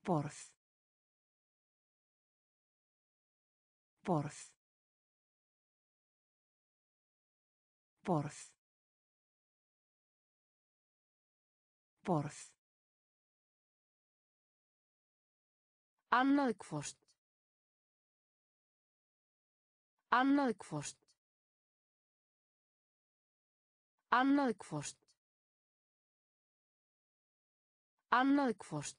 borð, borð, borð, borð. Annað hvort. Annað hvort. Annað hvort. Annað hvort.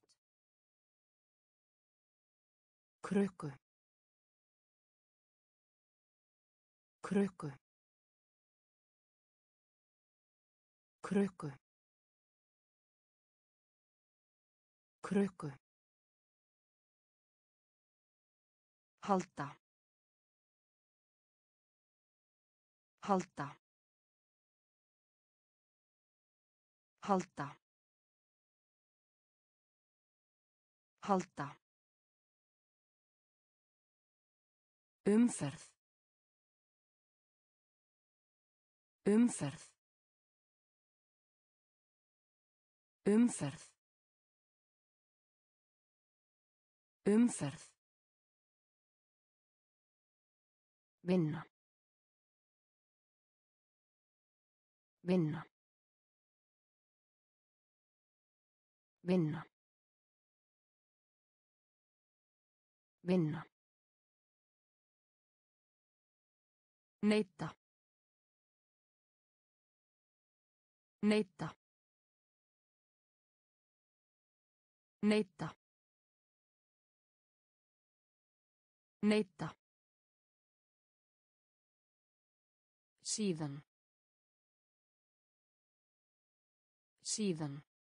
Krukku. Krukku. Krukku. Krukku. Halda. Halda. Halda. Halda. Umferð. Umferð. Umferð. Umferð. Vinna. Vinna. Vinna. Vinna. Neita. Neita. Neita. Neita. Síðan. Síðan.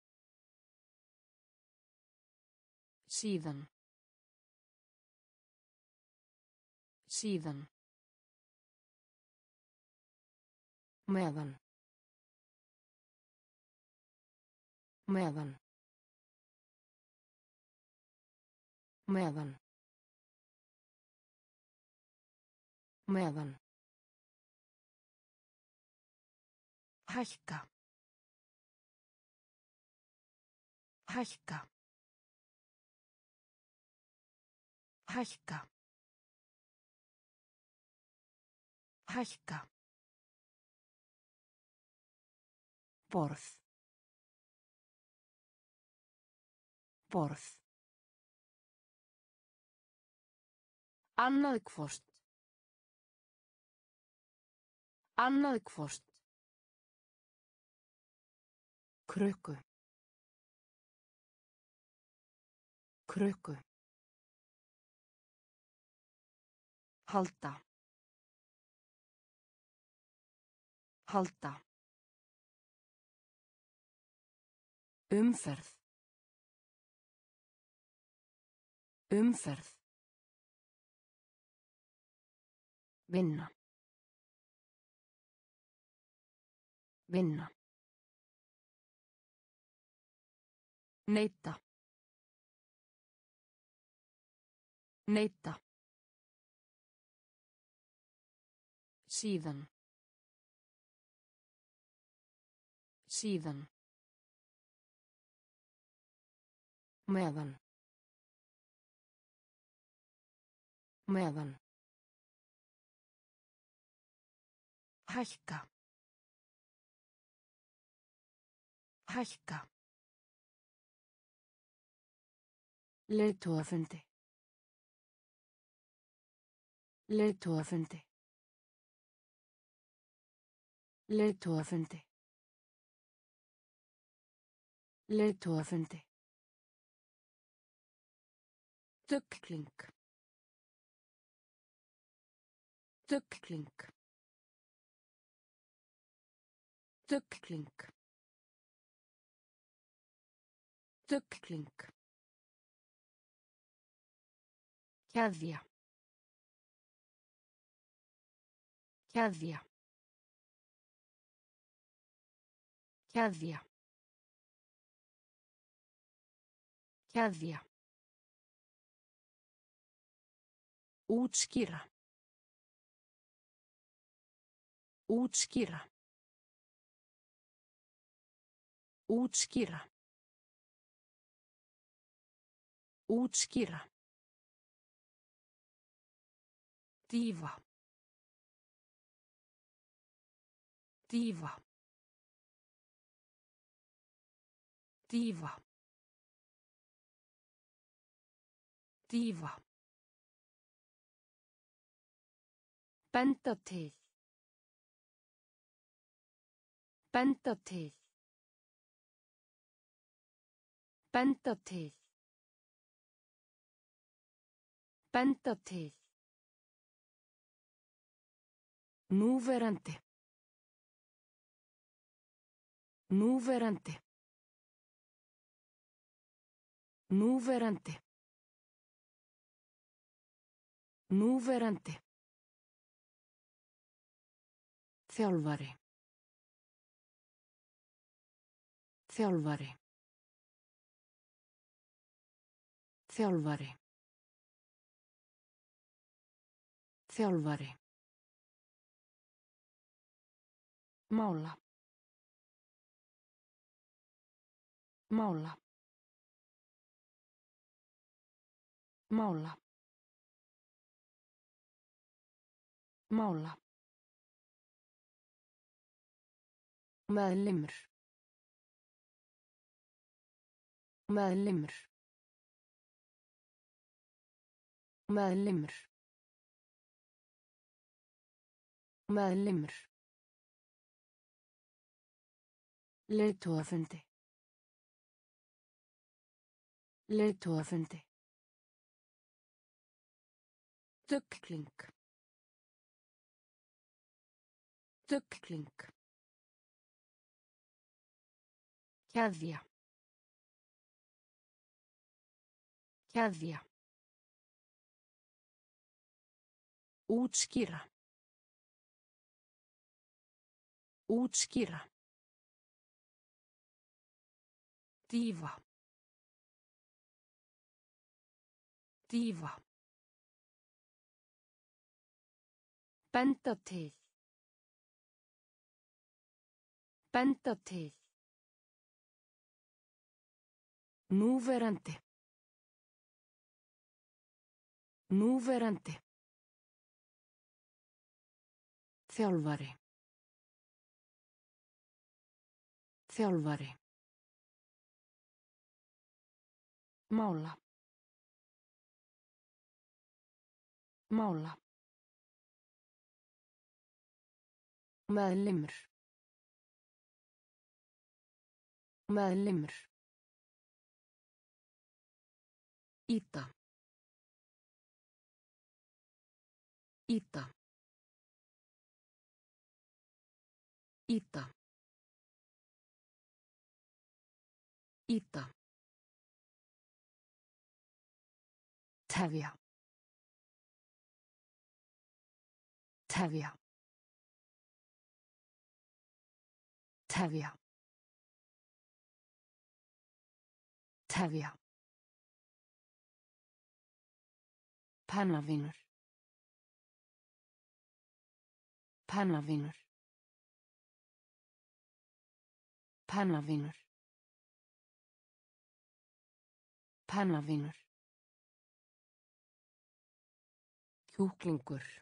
Síðan. Síðan. Meðan. Meðan. Meðan. Meðan. Hækka. Hækka. Hækka. Hækka. Borð. Borð. Annað hvort. Annað hvort. Krukku. Krukku. Halda. Halda. Umferð. Umferð. Vinna. Vinna. Neita. Neita. Síðan. Síðan. Meðan. Meðan. Hækka. Hækka. Leiðtogafundi. Leiðtogafundi. Leiðtogafundi. Leiðtogafundi. Döggling. Döggling. Döggling. Döggling. Keðja. Keðja. Keðja. Keðja. Útskýra. Útskýra. Útskýra. Útskýra. Dýfa. Dýfa. Dýfa. Dýfa. Benda til. Benda til. Benda til. Benda til. Núverandi. Núverandi. Núverandi. Núverandi. Þjálfari. Þjálfari. Þjálfari. Þjálfari. Mála. Mála. Mála. Mála. Meðlimur. Meðlimur. Meðlimur. Meðlimur. Leiðtogafundi. Leiðtogafundi. Döggling. Döggling. Keðja. Keðja. Útskýra. Útskýra. Dýfa. Dýfa. Benda til. Benda til. Núverandi. Núverandi. Þjálfari. Þjálfari. Mála. Mála. Meðlimur. Meðlimur. Íta. Íta. Íta. Íta. Tefja. Tefja. Tefja. Tefja. Pennavinur. Pennavinur. Pennavinur. Pennavinur. Kjúklingur.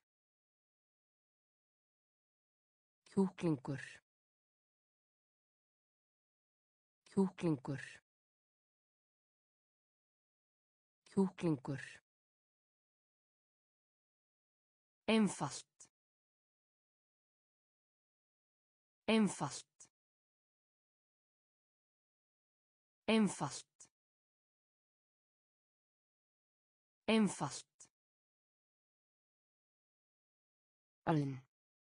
Kjúklingur. Kjúklingur. Kjúklingur. Einfalt. Einfalt. Einfalt. Einfalt. Allen.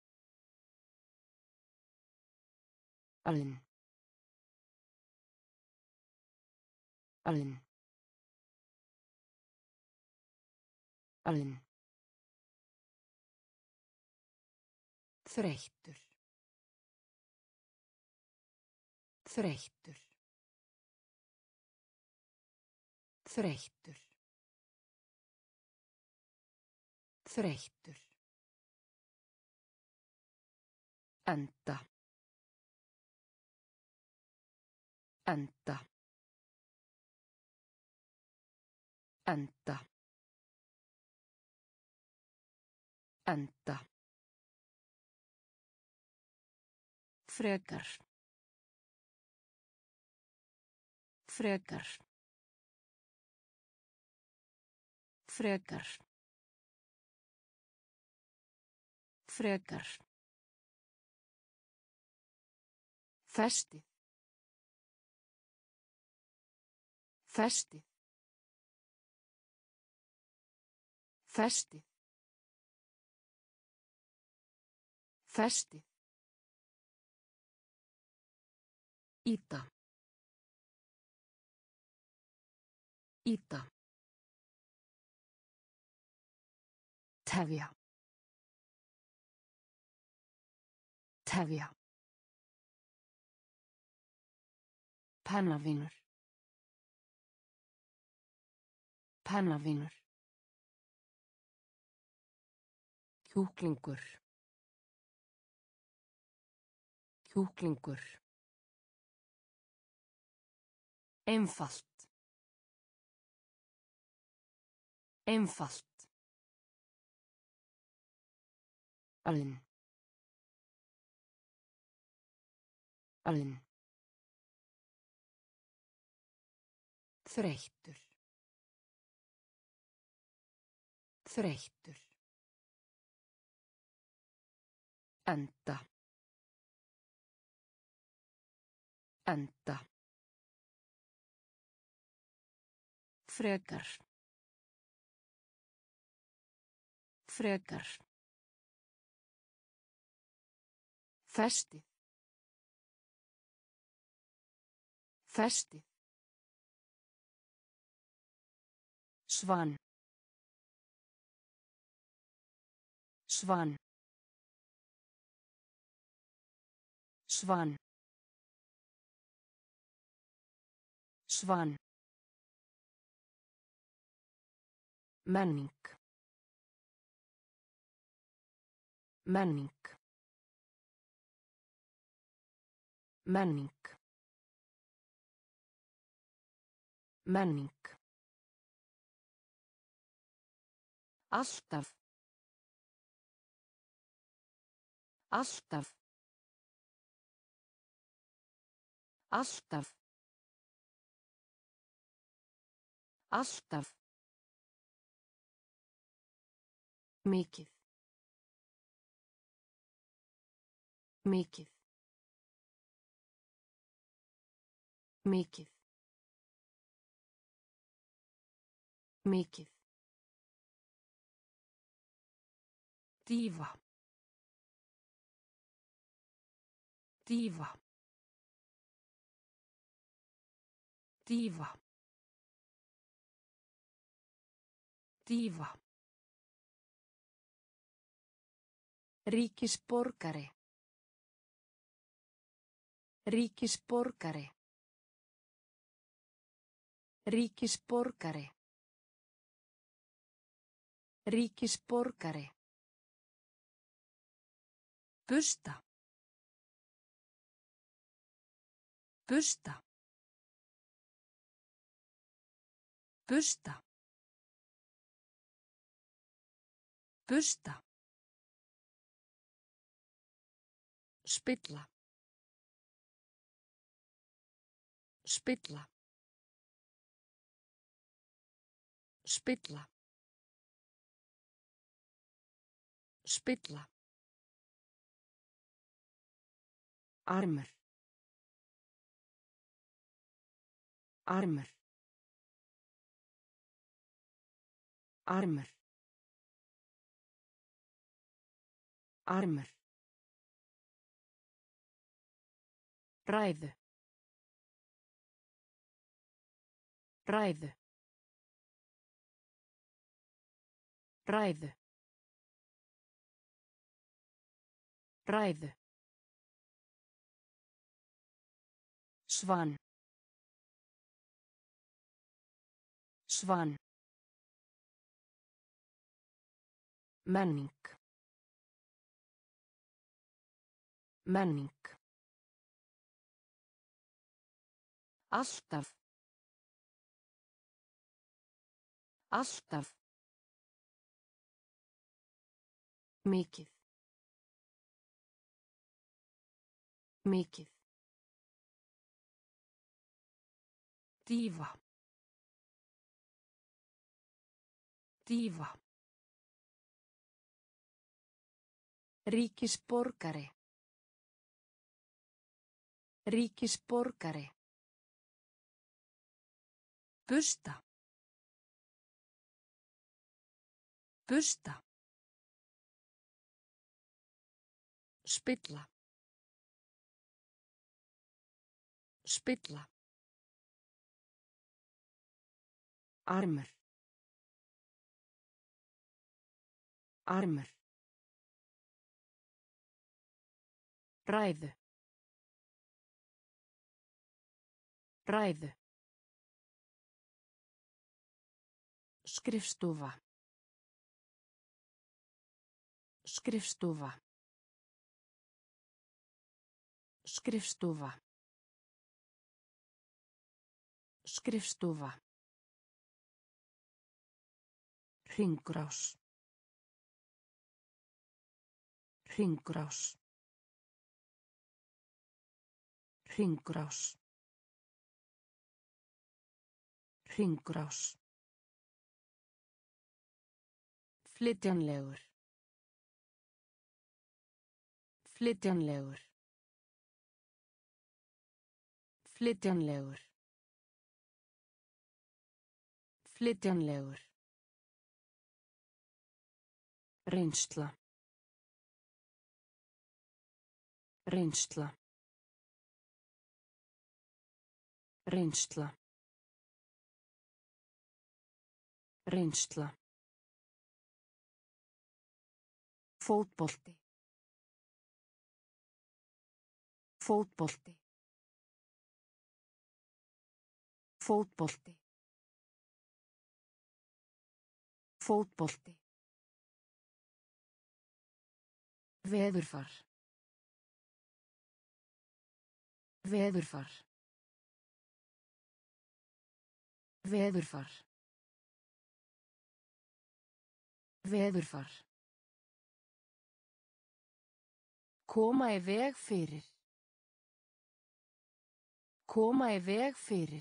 Allen. Allen. Allen. Þreyttur. Þreyttur. Þreyttur. Þreyttur. Enda. Enda. Enda. Enda. Frekar. Frekar. Frekar. Frekar. Festið. Festið. Festið. Festið. Ýta. Ýta. Tefja. Tefja. Pennavinur. Pennavinur. Kjúklingur. Kjúklingur. Einfalt. Einfalt. Alinn. Alinn. Þreyttur. Þreyttur. Enda. Enda. Frekar. Frekar. Festið. Festið. Svan. Svan. Svan. Svan. Menning. Menning. Menning. Menning. Alltaf. Alltaf. Alltaf. Alltaf. Mikið. Mikið. Mikið. Mikið. Dífa. Dífa. Dífa. Dífa. Ríkisborgari. Ríkisborgari. Ríkisborgari. Ríkisborgari. Busta. Busta. Busta. Busta. Spilla. Spilla. Spilla. Spilla. Armur. Armur. Armur. Armur. Ræðu. Ræðu. Ræðu. Ræðu. Svan. Svan. Menning. Menning. Alltaf. Alltaf. Mikið. Mikið. Dífa. Dífa. Ríkisborgari. Ríkisborgari. Busta. Busta. Spilla. Spilla. Armur. Armur. Ræðu. Ræðu. Skrifstofa. Skrifstofa. Skrifstofa. Skrifstofa. Hringrás. Hringrás. Hringrás. Hringrás. Flytjanlegur. Flytjanlegur. Flytjanlegur. Flytjanlegur. Reynsla. Reynsla. Reynsla. Reynsla. Fótbolti. Fótbolti. Fótbolti. Fótbolti. Veðurfar. Veðurfar. Veðurfar. Veðurfar. Koma í veg fyrir. Koma í veg fyrir.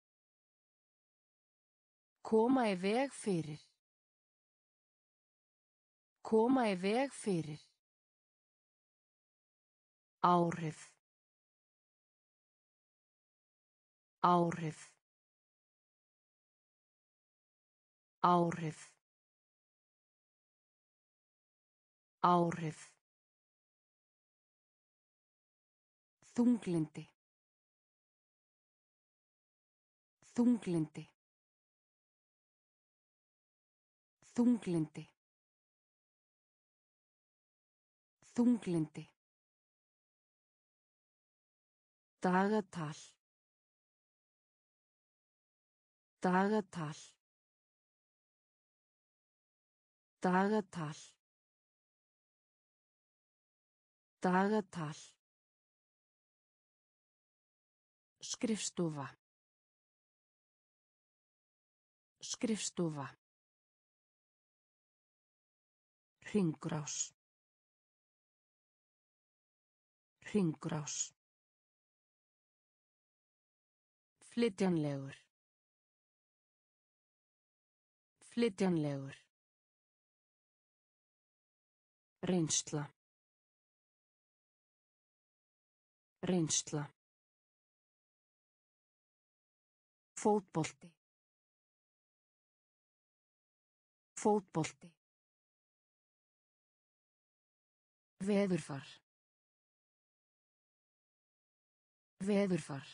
Koma í veg fyrir. Koma í veg fyrir. Áhrif. Áhrif. Áhrif. Áhrif. Þunglyndi. Þunglyndi. Þunglyndi. Þunglyndi. Dagatal. Dagatal. Dagatal. Dagatal. Skrifstofa. Skrifstofa. Hringrás. Hringrás. Flytjanlegur. Flytjanlegur. Reynsla. Reynsla. Fótbolti. Fótbolti. Veðurfar. Veðurfar.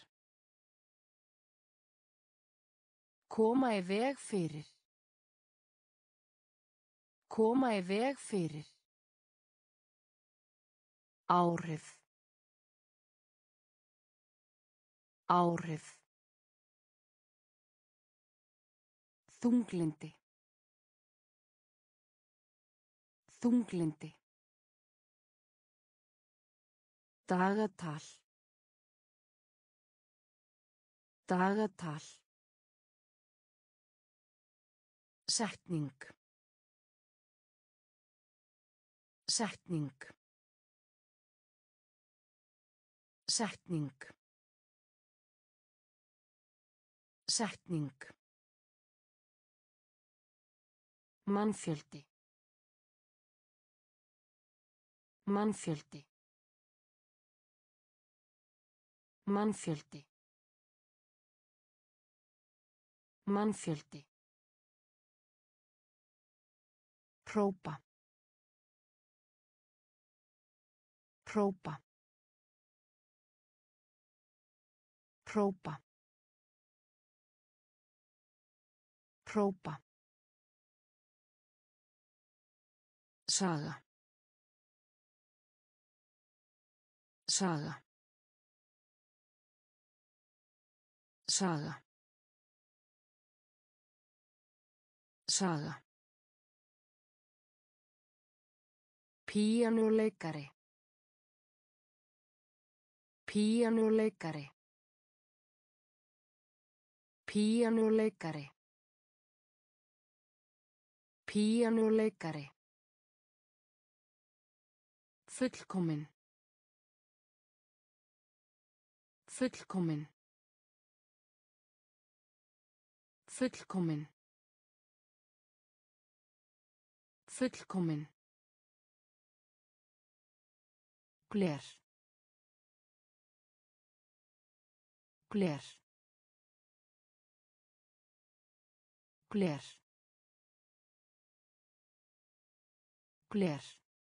Koma í veg fyrir. Koma í veg fyrir. Áhrif. Áhrif. Þunglyndi. Þunglyndi. Dagatal. Dagatal. Setning. Setning. Setning. Setning. Mannfjöldi. Mannfjöldi. Mannfjöldi. Mannfjöldi. Hrópa. Hrópa. Hrópa. Hrópa. Saga. Saga. Saga. Saga. Píanóleikari. Píanóleikari. Píanóleikari. Píanóleikari. Fullkomin. Fullkomin. Fullkomin. Fullkomin. Gler. Gler. Gler. Gler.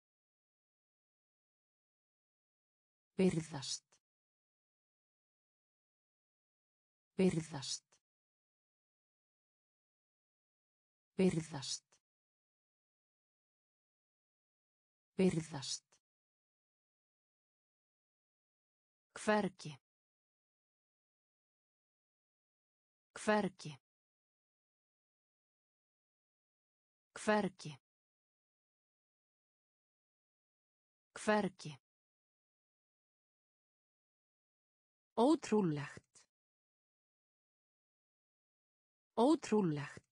Virðast. Virðast. Virðast. Virðast. Hvergi. Hvergi. Hvergi. Hvergi. Ótrúlegt. Ótrúlegt.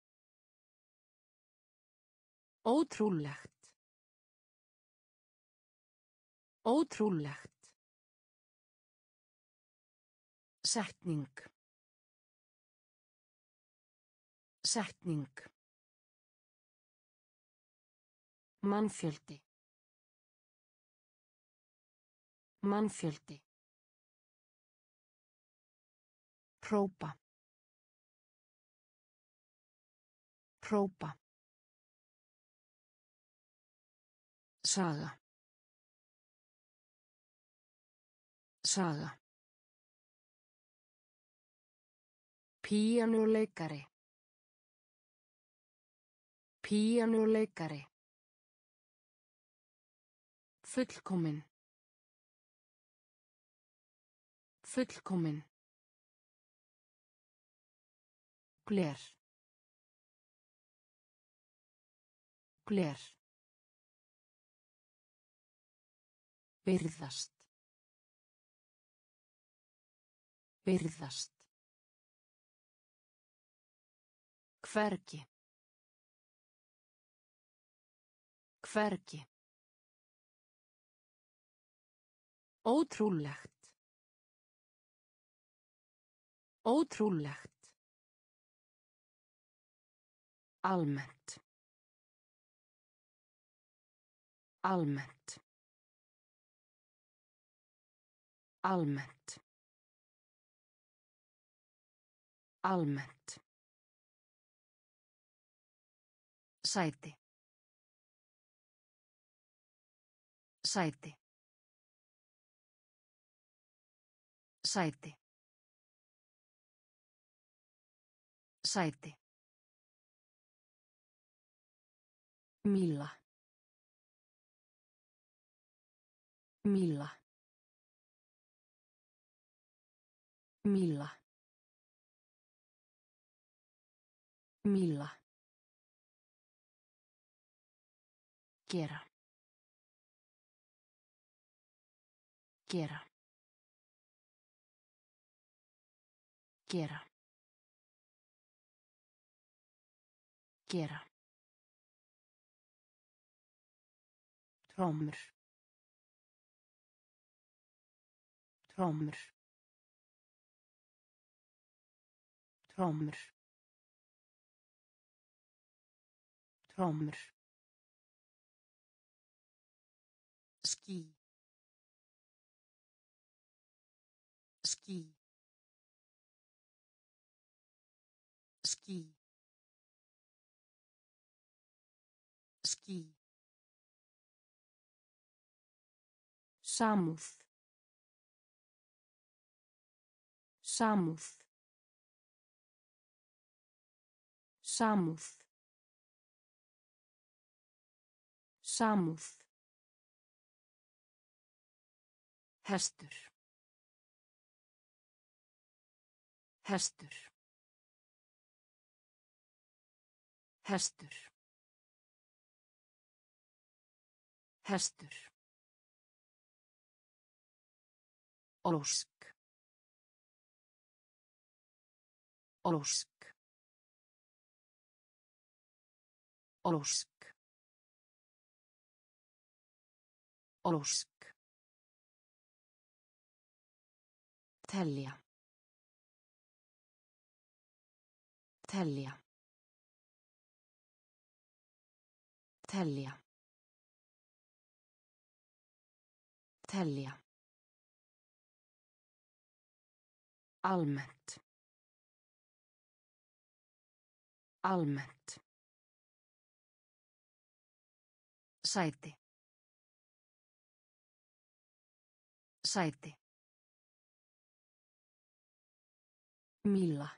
Ótrúlegt. Ótrúlegt. Setning. Setning. Mannfjöldi. Mannfjöldi. Hrópa. Hrópa. Saga. Saga. Píanóleikari. Píanóleikari. Fullkomin. Fullkomin. Gler. Gler. Virðast. Virðast. Hvergi. Hvergi. Ótrúlegt. Ótrúlegt. Almennt. Almennt. Almennt. Almennt. Sæti. Sæti. Sæti. Sæti. Milla. Milla. Milla. Milla. Gera. Gera. Gera. Gera. Trommur. Trommur. Trommur. Trommur. Ský. Ský. Ský. Ský. Samúð. Samúð. Samúð. Samúð. Hestur. Hestur. Hestur. Hestur. Ósk. Ósk. Ósk. Ósk. Telja. Telja. Telja. Telja. Almennt. Almennt. Sæti. Sæti. Míla.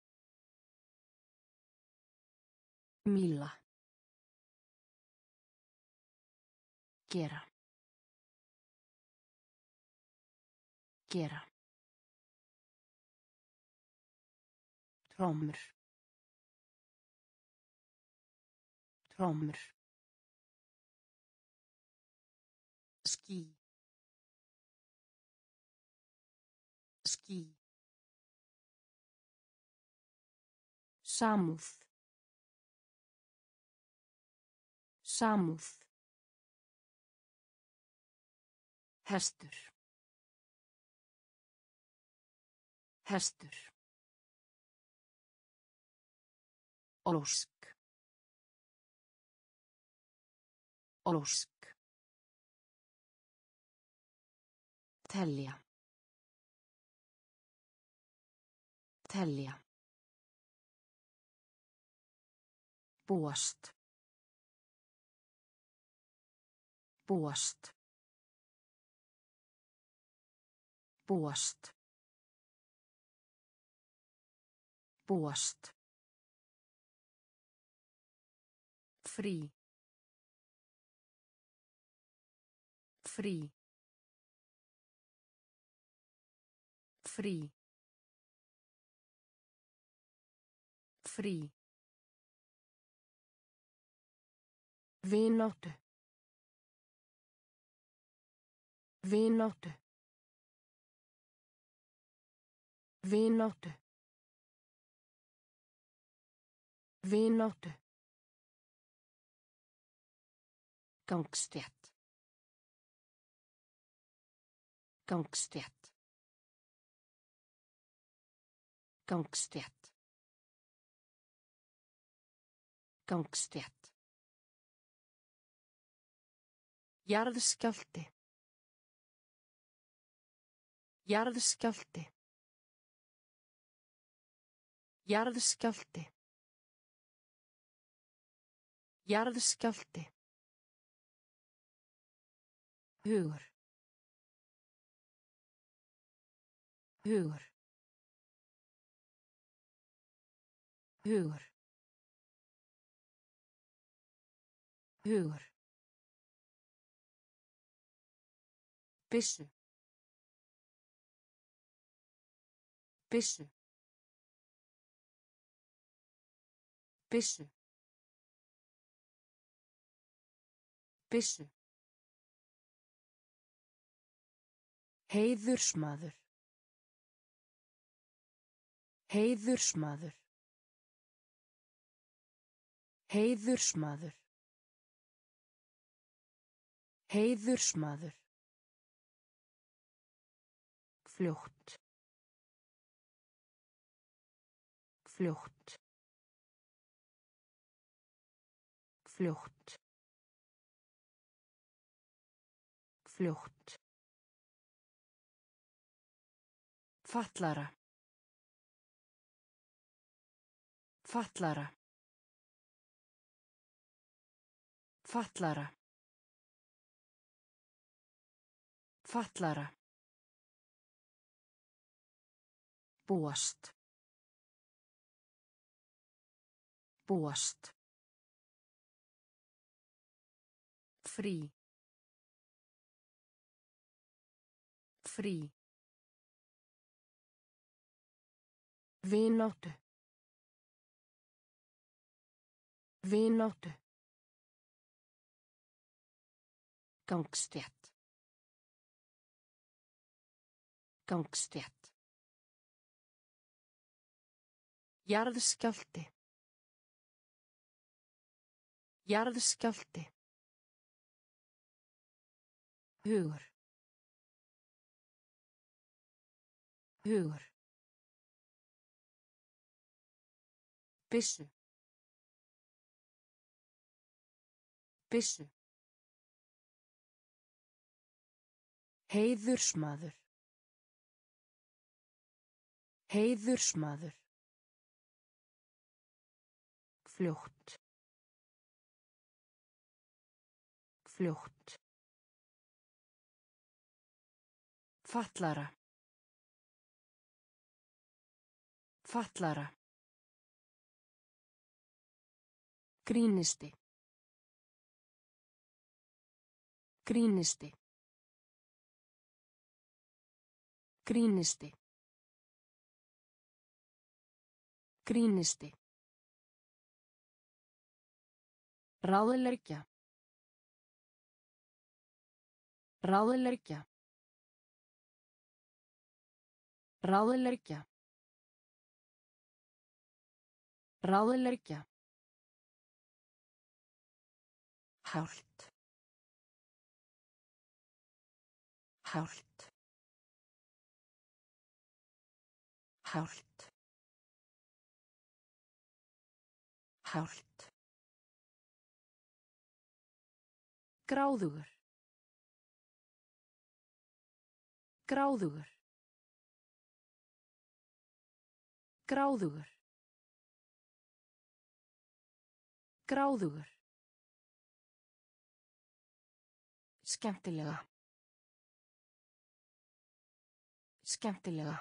Míla. Gera. Gera. Trommur. Trommur. Ský. Ský. Samúð. Samúð. Hestur. Hestur. Ósk. Ósk. Telja. Telja. Búast. Búast. Búast. Búast. Frí. Frí. Frí. Frí. Vináttu. Vináttu. Vináttu. Vináttu. Gangstétt. Gangstétt. Gangstétt. Gangstétt. Jarðskjálfti. Jarðskjálfti. Jarðskjálfti. Jarðskjálfti. Hugur. Hugur. Hugur. Hugur. Byssu. Byssu. Byssu. Byssu. Heiðursmaður. Heiðursmaður. Heiðursmaður. Heiðursmaður. Fljótt. Fljótt. Fljótt. Fljótt. Fatlara. Fatlara. Fatlara. Fatlara. Búast. Búast. Frí. Frí. Vináttu. Vináttu. Gangstétt. Gangstétt. Jarðskjálfti. Jarðskjálfti. Hugur. Hugur. Byssu. Byssu. Heiðursmaður. Heiðursmaður. Fljótt. Fljótt. Fatlara. Fatlara. Grínisti. Grínisti. Grínisti. Grínisti. Ráðleggja. Ráðleggja. Ráðleggja. Ráðleggja. Hált. Hált. Hált. Hált. Gráðugur. Gráðugur. Gráðugur. Gráðugur. Skemmtilega. Skemmtilega.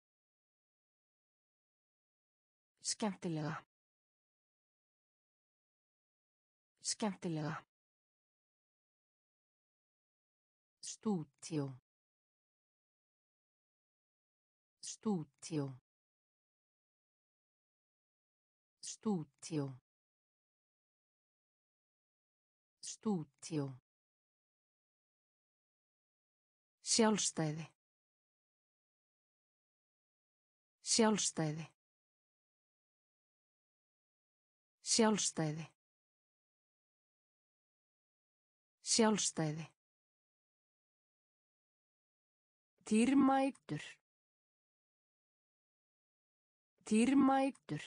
Skemmtilega. Skemmtilega. Stúdíó. Stúdíó. Stúdíó. Stúdíó. Sjálfstæði. Sjálfstæði. Sjálfstæði. Sjálfstæði. Dýrmætur. Dýrmætur.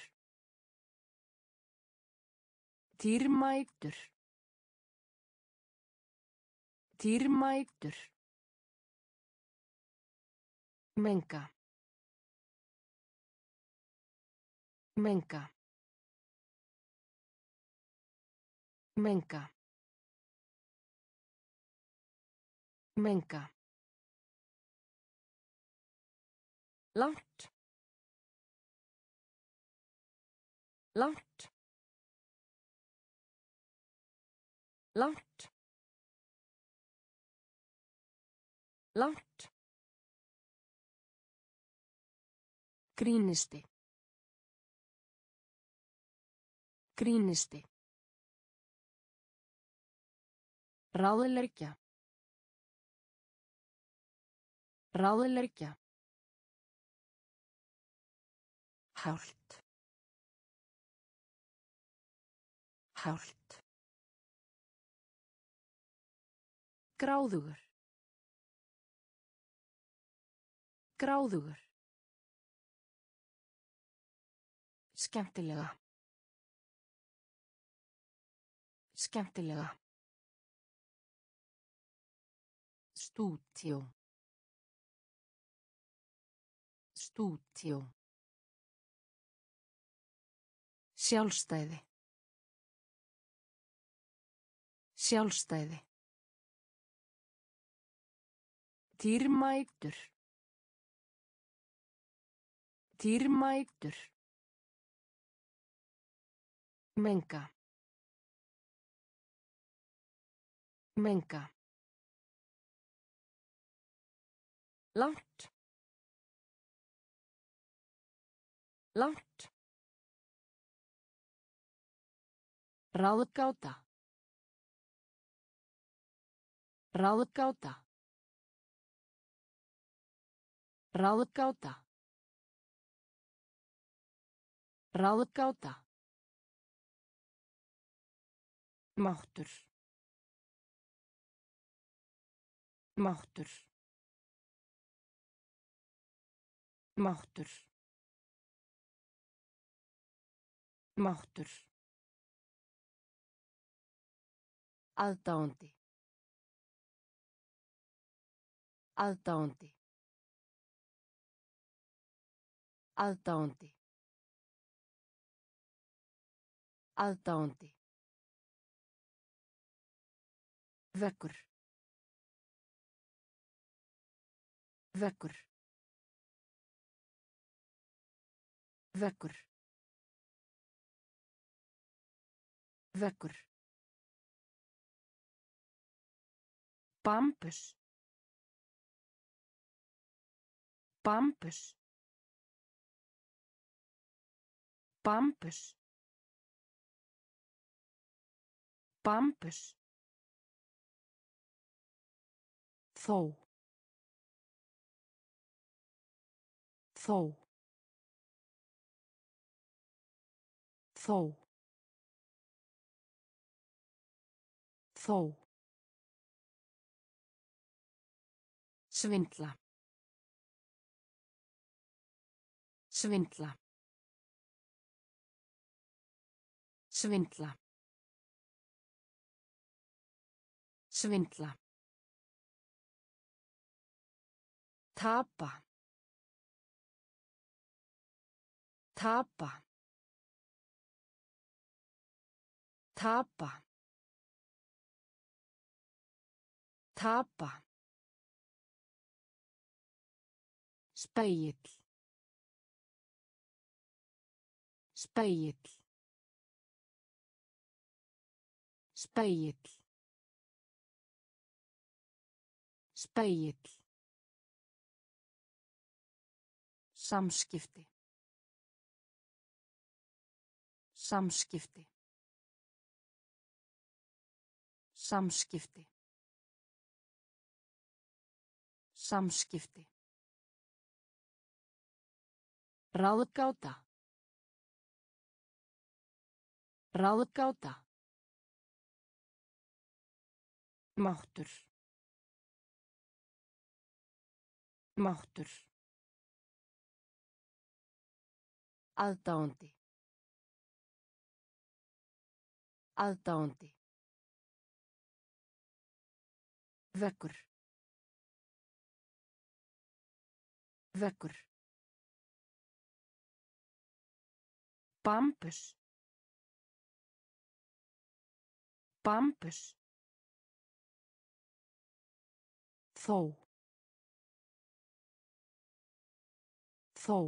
Dýrmætur. Dýrmætur. Menga. Menga. Menga. Menga. Langt. Langt. Langt. Langt. Grínisti. Grínisti. Ráðleggja. Ráðleggja. Hált. Hált. Gráðugur. Gráðugur. Skemmtilega. Skemmtilega. Stúdíó. Stúdíó. Sjálfstæði. Sjálfstæði. Dýrmætur. Dýrmætur. Menga. Menga. Langt. Langt. Ráðgáta. Ráðgáta. Ráðgáta. Ráðgáta. Máttur. Máttur. Máttur. Máttur. Aðdáandi. Aðdáandi. Aðdáandi. Aðdáandi. Vekkur. Vekkur. Vekkur. Vekkur. Bambus. Bambus. Bambus. Bambus. Þó. Þó. Þó. Þó. Svindla. Svindla. Svindla. Svindla. Tapa. Tapa. Tapa. Tapa. Spegill. Spegill. Spegill. Spegill. Samskipti. Samskipti. Samskipti. Samskipti. Ráðgáta. Ráðgáta. Máttur. Máttur. Aðdáandi. Aðdáandi. Vekkur. Vekkur. Bambus. Bambus. Þó. Þó.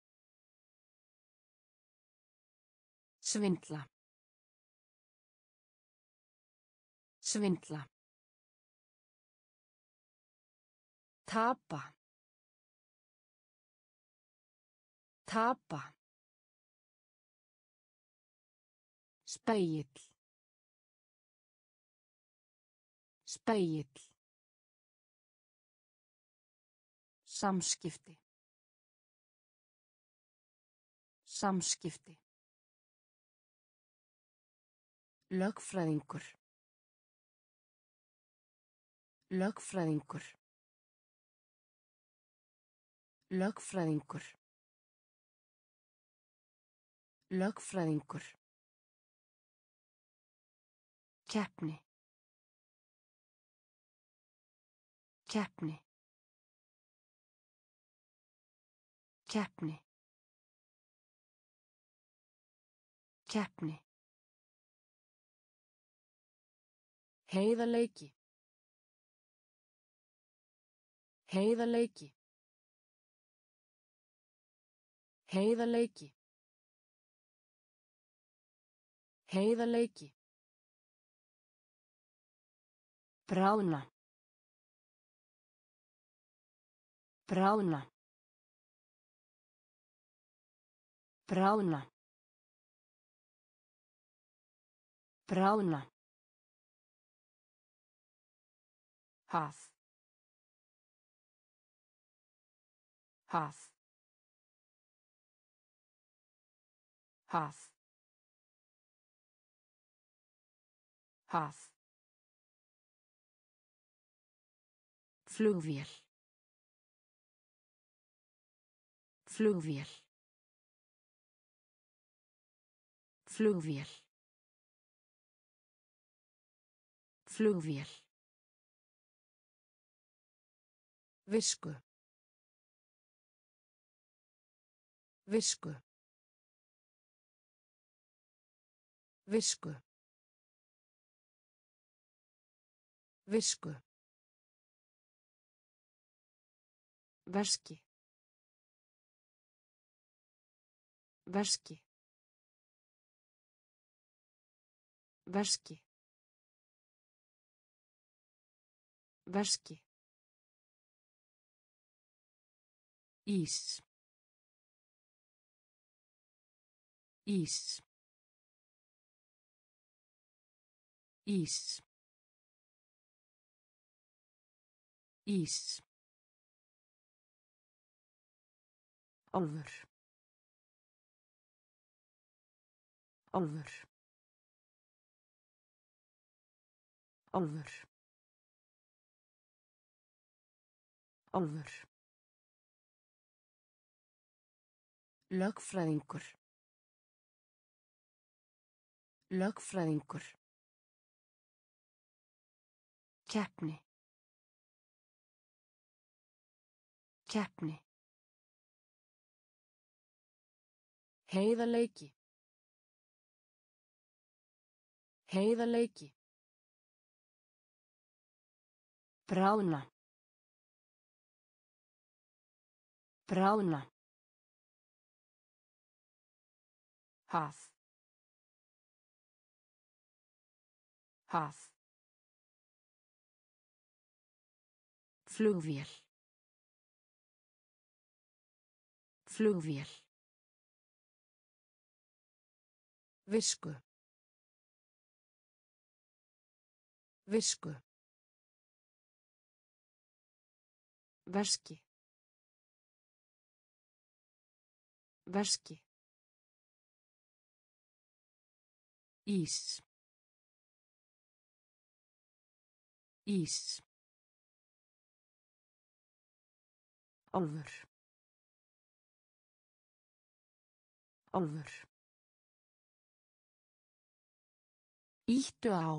Svindla. Svindla. Tapa. Tapa. Spegill. Spegill. Samskipti. Samskipti. Lögfræðingur. Lögfræðingur. Lögfræðingur. Lögfræðingur. Keppni. Keppni. Keppni. Keppni. Heiðarleiki. Heiðarleiki. Heiðarleiki. Heiðarleiki. Bráðna. Bráðna. Bráðna. Bráðna. Haf. Haf. Haf. Haf. Flugvél. Flugvél. Flugvél. Flugvél. Visku. Visku. Visku. Visku. Veski. Veski. Veski. Veski. Ís. Ís. Ís. Ís. Álfur. Álfur. Álfur. Álfur. Lögfræðingur. Lögfræðingur. Keppni. Keppni. Heiðarleiki. Heiðarleiki. Bráðna. Bráðna. Haf. Haf. Flugvél. Flugvél. Visku. Visku. Veski. Veski. Ís. Ís. Álfur. Álfur. Íttu á.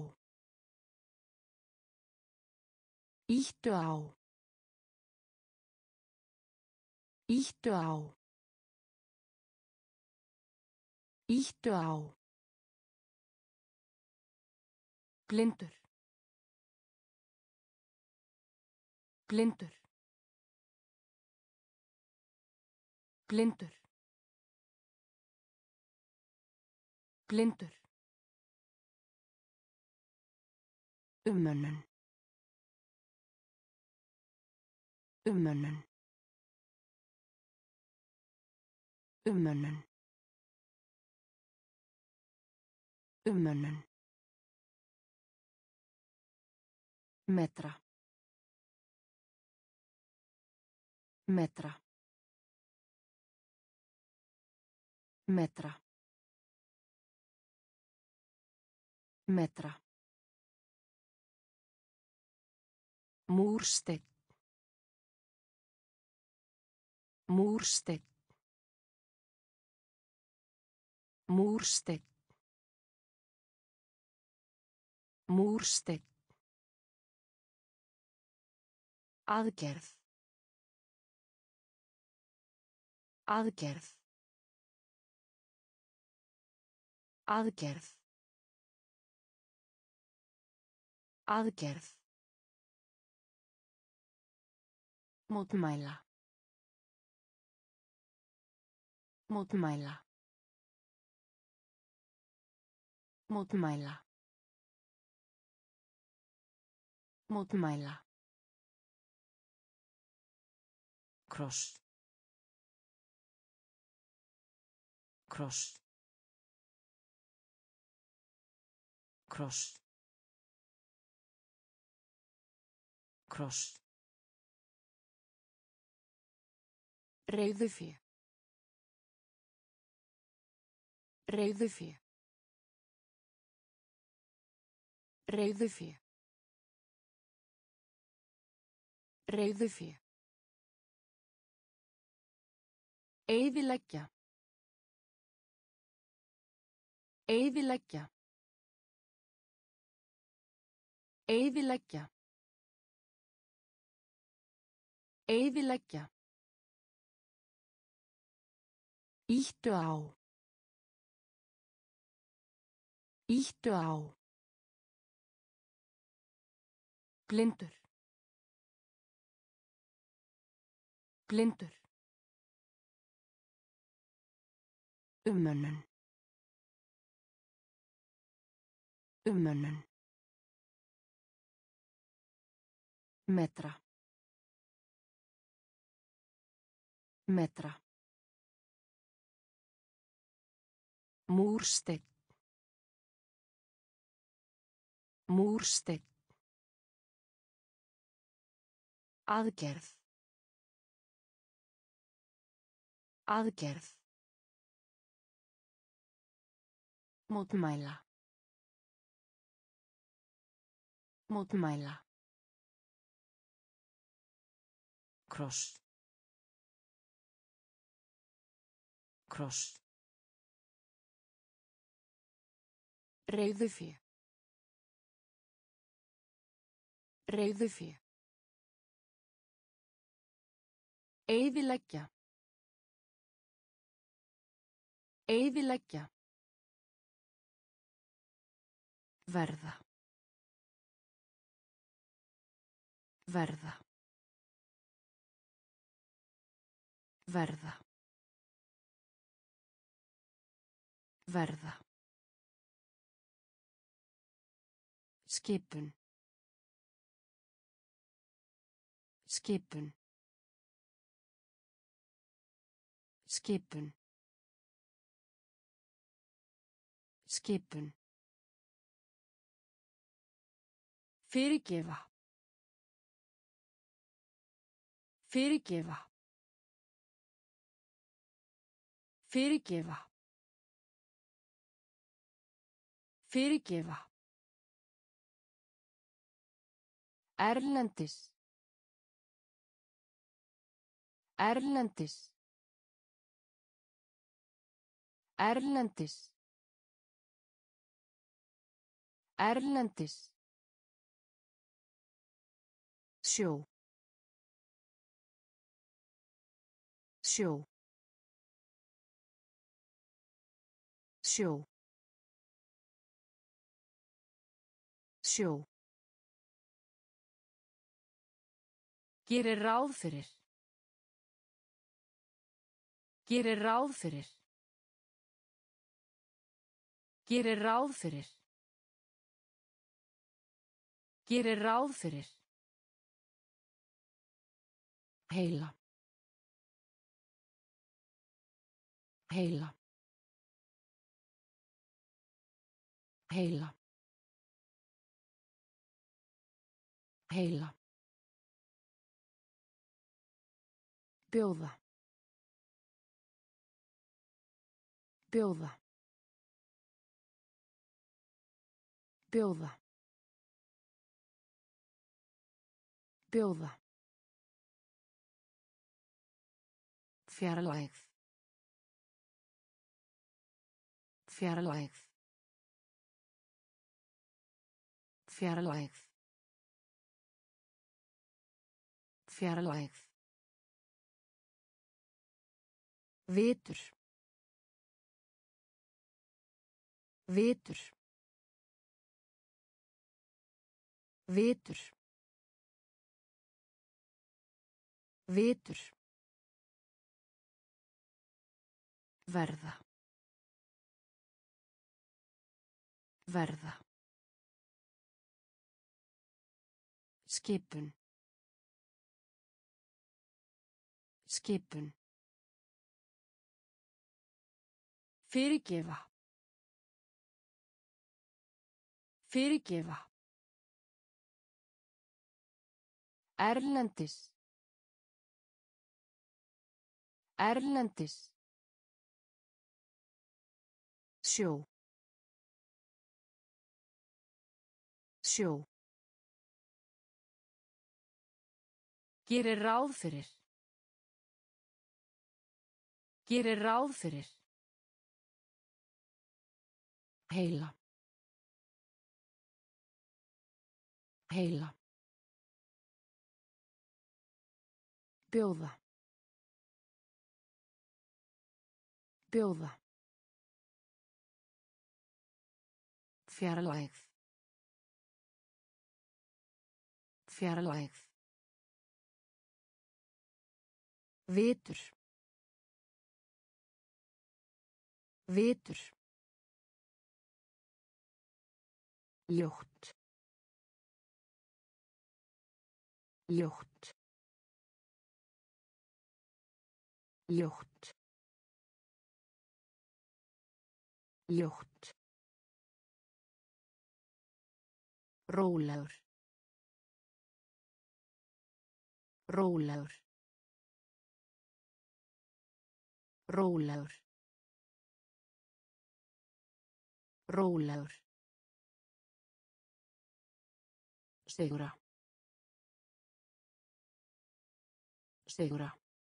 Íttu á. Íttu á. Íttu á. Blindur. Blindur. Blindur. Blindur. Umönnun. Umönnun. Umönnun. Umönnun. Metra. Metra. Metra. Metra. Múrsteinn. Múrsteinn. Múrsteinn. Múrsteinn. Aðgerð. Aðgerð. Aðgerð. Aðgerð. Mótmæla. Mótmæla. Mótmæla. Mótmæla. Kross. Kross. Kross. Kross. Reiðufé. Reiðufé. Reiðufé. Reiðufé. Eyðileggja. Eyðileggja. Eyðileggja. Eyðileggja. Íttu á. Íttu á. Blindur. Blindur. Umönnun. Umönnun. Metra. Metra. Múrsteinn. Múrsteinn. Aðgerð. Aðgerð. Mótmæla. Mótmæla. Kross. Kross. Reiðufé. Reiðufé. Eyðileggja. Eyðileggja. Verða. Verða. Verða. Verða. Skipun. Skipun. Skipun. Skipun. Fyrirgefa. Fyrirgefa. Fyrirgefa. Fyrirgefa. Erlendis. Erlendis. Erlendis. Erlendis. Sjó. Sjó. Sjó. Sjó. Gerir ráð fyrir. Gerir ráð fyrir. Gerir ráð fyrir. Gerir ráð fyrir. Heila. Heila. Heila. Heila. Bjóða. Bjóða. Bjóða. Bjóða. Fjarlægð. Fjarlægð. Fjarlægð. Fjarlægð. Vitur. Vitur. Vitur. Vitur. Verða. Verða. Skipun. Skipun. Fyrirgefa. Fyrirgefa. Erlendis. Erlendis. Sjó. Sjó. Gerir ráð fyrir. Gerir ráð fyrir. Heila. Heila. Bjóða. Bjóða. Fjarlægð. Fjarlægð. Vitur. Vitur. Ljótt. Ljótt. Ljótt. Ljótt. Rólegur. Rólegur. Rólegur. Rólegur. Sigra. Sigra.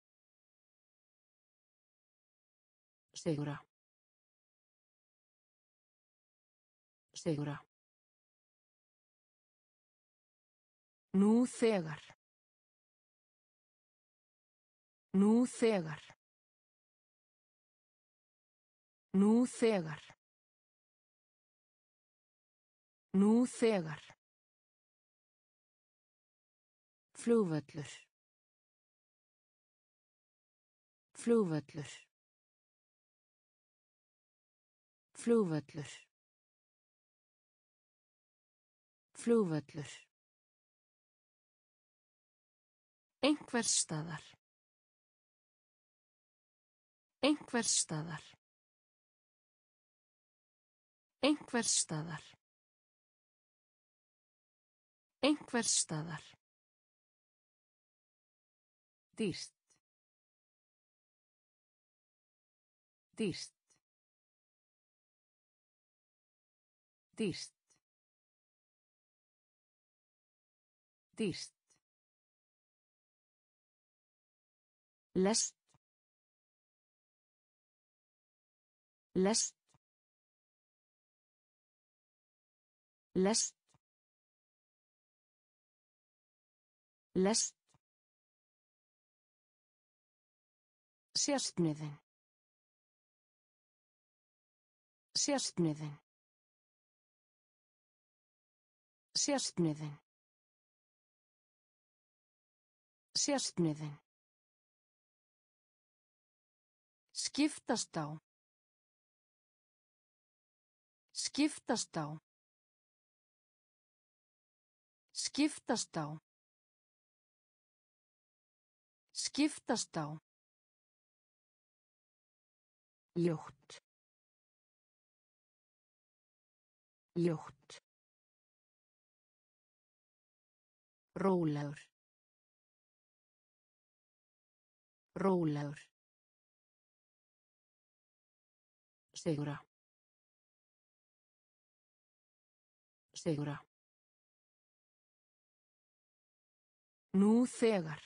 Sigra. Sigra. Nú þegar. Nú þegar. Nú þegar. Nú þegar. Flugvöllur. Flugvöllur. Flugvöllur. Flugvöllur. Einhvers staðar. Einhvers staðar. Einhvers staðar. Einhvers staðar. Dýrt. Dýrt. Dýrt. Dýrt. Lest. Lest. Lest. Lest. Sérstniðin. Sérstniðin. Sérstniðin. Sérstniðin. Skiptast á. Skiptast á. Skiptast á. Skiptast á. Ljótt. Ljótt. Rólegur. Rólegur. Sigra. Sigra. Nú þegar.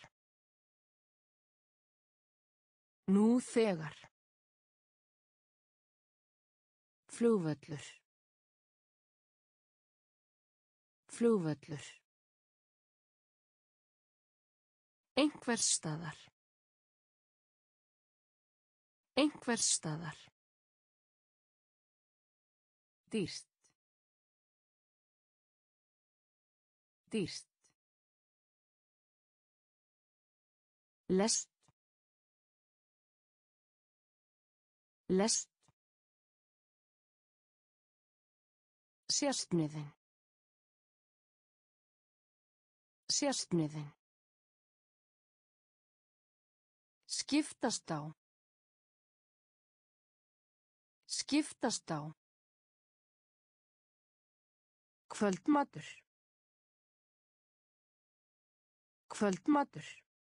Nú þegar. Flugvöllur. Flugvöllur. Einhvers staðar. Einhvers staðar. Dýrt. Dýrt. Lest. Lest. Sérstniðin. Sérstniðin. Skiptast á. Skiptast á. Kvöldmatur. Kvöldmatur.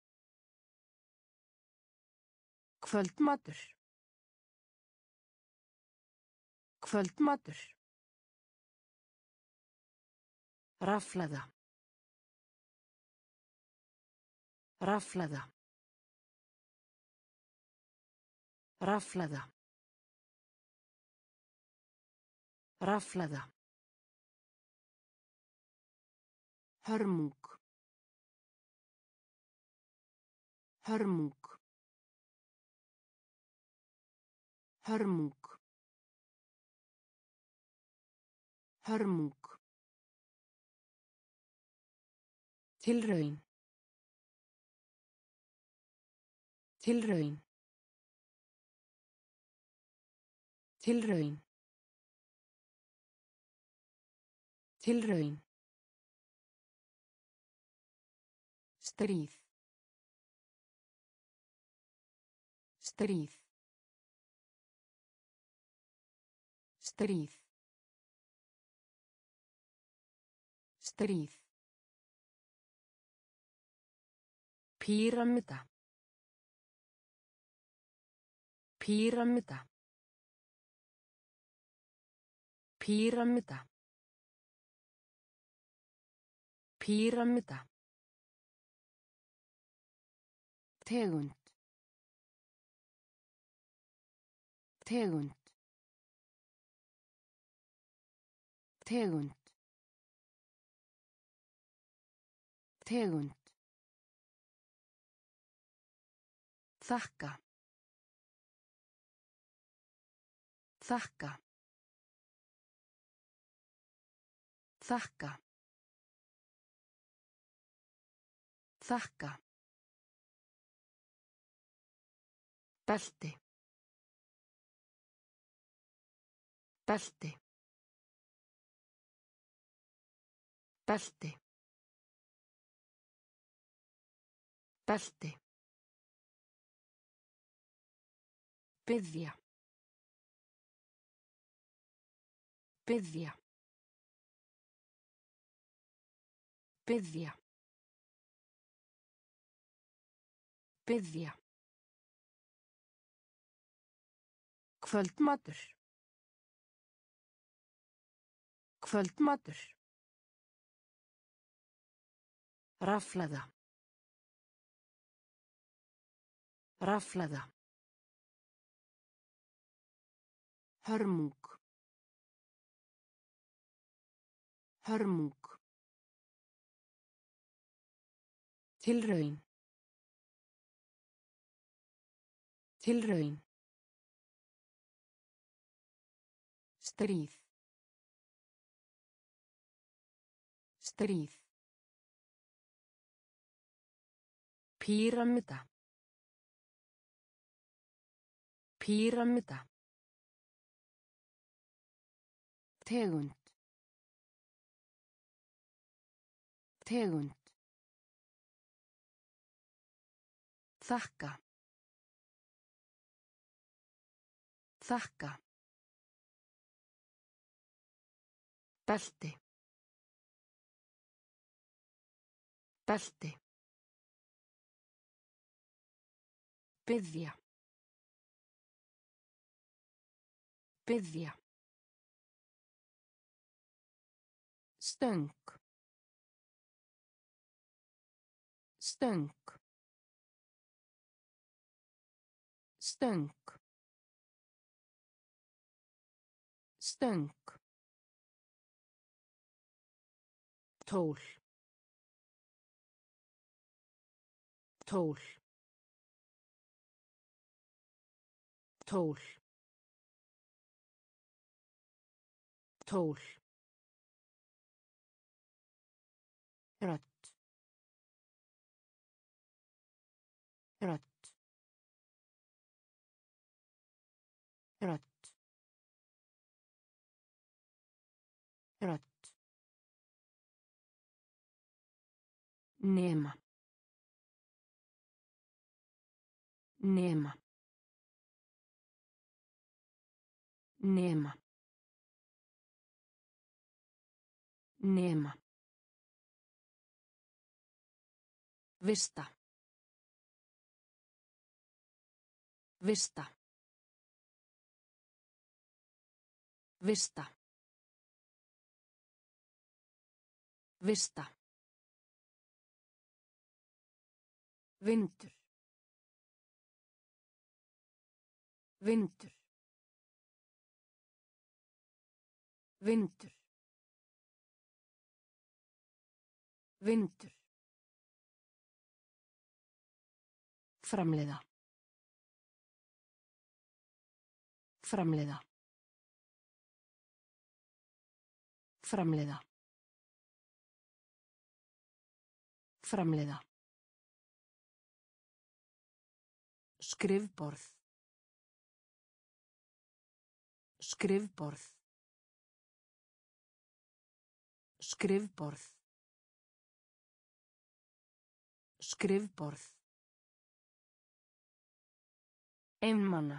Kvöldmatur. Kvöldmatur. Raflaða. Raflaða. Raflaða. Raflaða. Hörmung. Hörmung. Hörmung. Hörmung. Tilraun. Tilraun. Tilraun. Tilraun. Stríð. Stríð. Stríð. Stríð. Píramída. Píramída. Píramída. Píramída. Tegund. Tegund. Tegund. Tegund. Þakka. Þakka. Þakka. Þakka. Belti. Belti. Belti. Belti. Biðja. Biðja. Biðja. Biðja. Kvöldmatur. Kvöldmatur. Raflaða. Raflaða. Hörmung. Hörmung. Tilraun. Tilraun. Stríð. Stríð. Píramída. Píramída. Tegund. Tegund. Þakka. Þakka. Belti. Belti. Biðja. Biðja. stöng, stöng, stöng, stöng, tól, tól, tól, tól, rödd, rödd, rödd, rödd, nema, nema, nema, nema, vista, vista, vista, vista, vindur, vindur, vindur, vindur, framleiða, framleiða, framleiða, framleiða, skrifborð, skrifborð, skrifborð, skrifborð, einmana,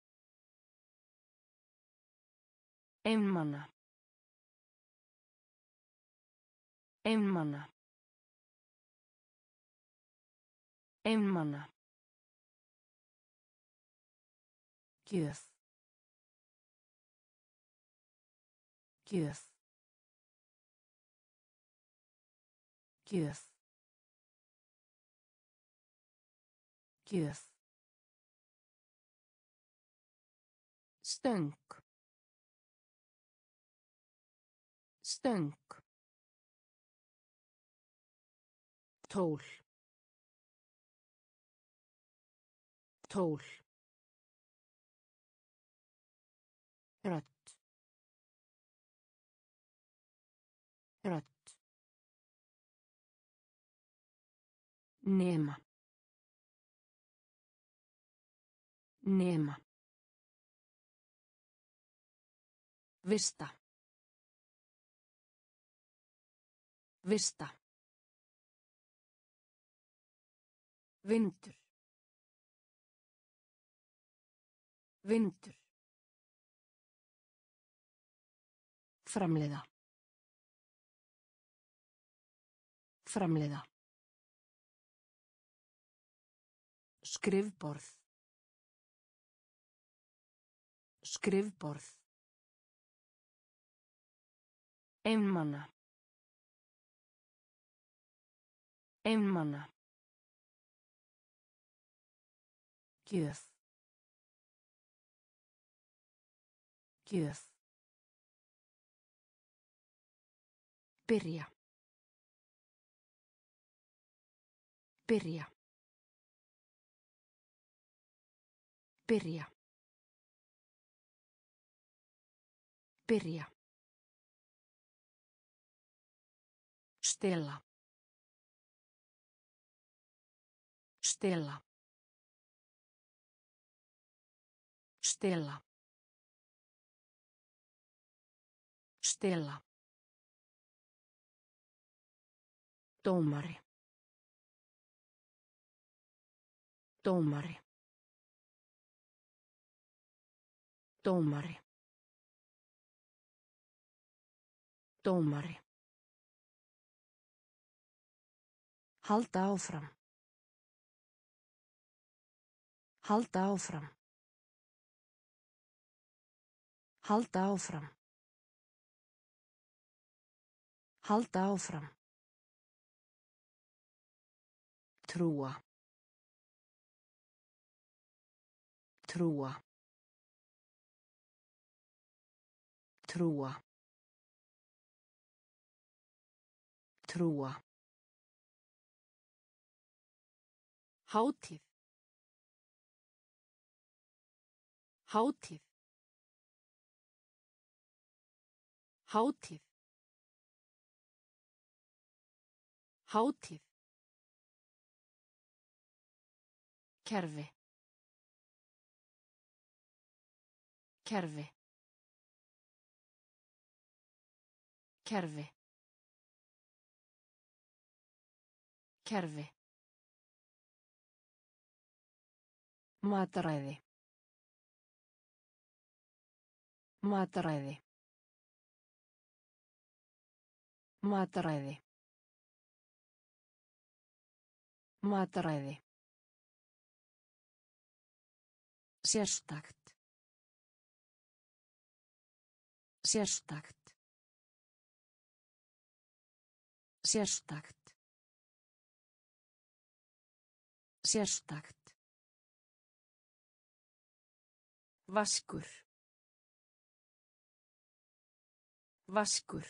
einmana, einmana, einmana, gjöf, gjöf, gjöf, gjöf, stöng, stöng, tól, tól, rödd, rödd, nema, nema, vista, vista, vindur, vindur, framleiða, framleiða, skrifborð, skrifborð, einmana, einmana, gjöf, gjöf, byrja, byrja, byrja, byrja, stela, stela, stela, stela, dómari, dómari, dómari, dómari, halda áfram, halda áfram, halda áfram, Halda áfram. Trúa. Trúa. Trúa. Trúa. Hátíð. Hátíð. Hátíð. Hátíð. Kerfi. Kerfi. Kerfi. Kerfi. Mataræði. Mataræði. Mataræði. Mataræði. Sérstakt. Sérstakt. Sérstakt. Sérstakt. Vaskur. Vaskur.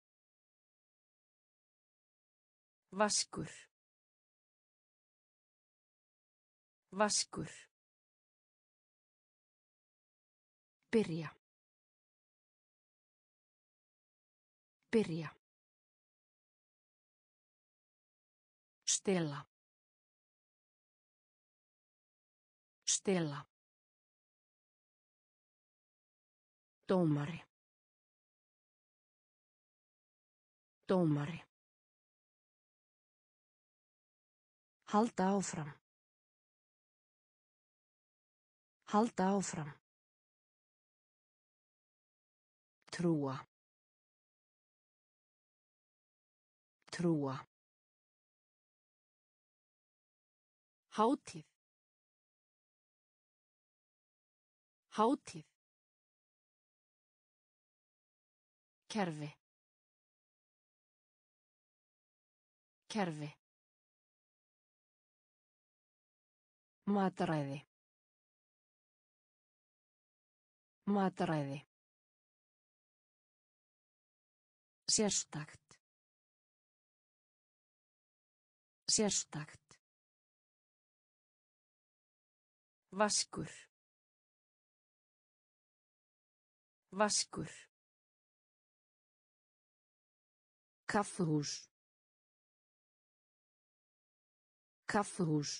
Vaskur. Vaskur. Byrja. Byrja. Stela. Stela. Dómari. Dómari. Halda áfram. Halda áfram. Trúa. Trúa. Hátíð. Hátíð. Kerfi. Kerfi. Mataræði. Mataræði. Sérstakt. Sérstakt. Vaskur. Vaskur. Kaffihús. Kaffihús.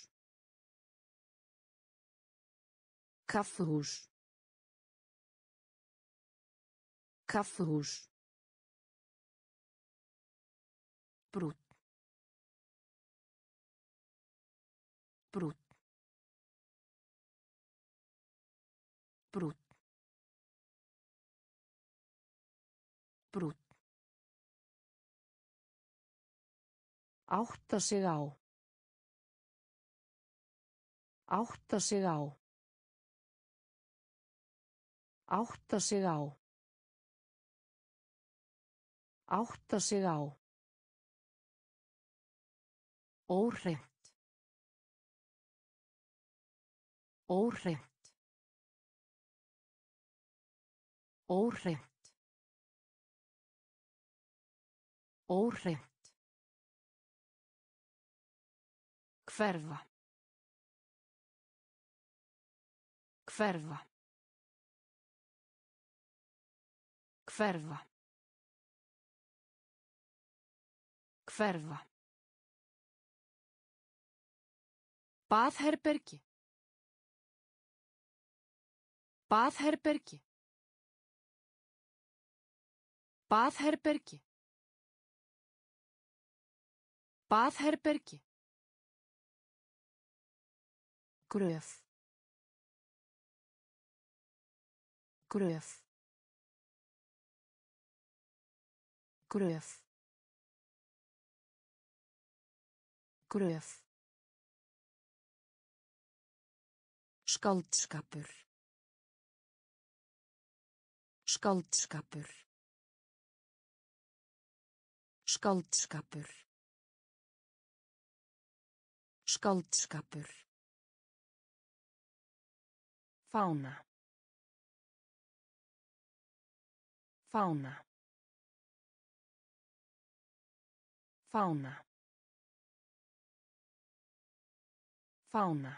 Kaffihús. Kaffihús. Brúnn. Brúnn. Brúnn. Brúnn. Átta sig á. Átta sig á. Átta sig á. Átta sig á. Óhreint. Óhreint. Óhreint. Óhreint. Hverfa. Hverfa. Hverfa. Hverfa. Baðherbergi. Baðherbergi. Baðherbergi. Baðherbergi. Gröf. Gröf. Gröf. Gröf. Skáldskapur. Skáldskapur. Skáldskapur. Skáldskapur. Fána. Fána. Fána. Fána.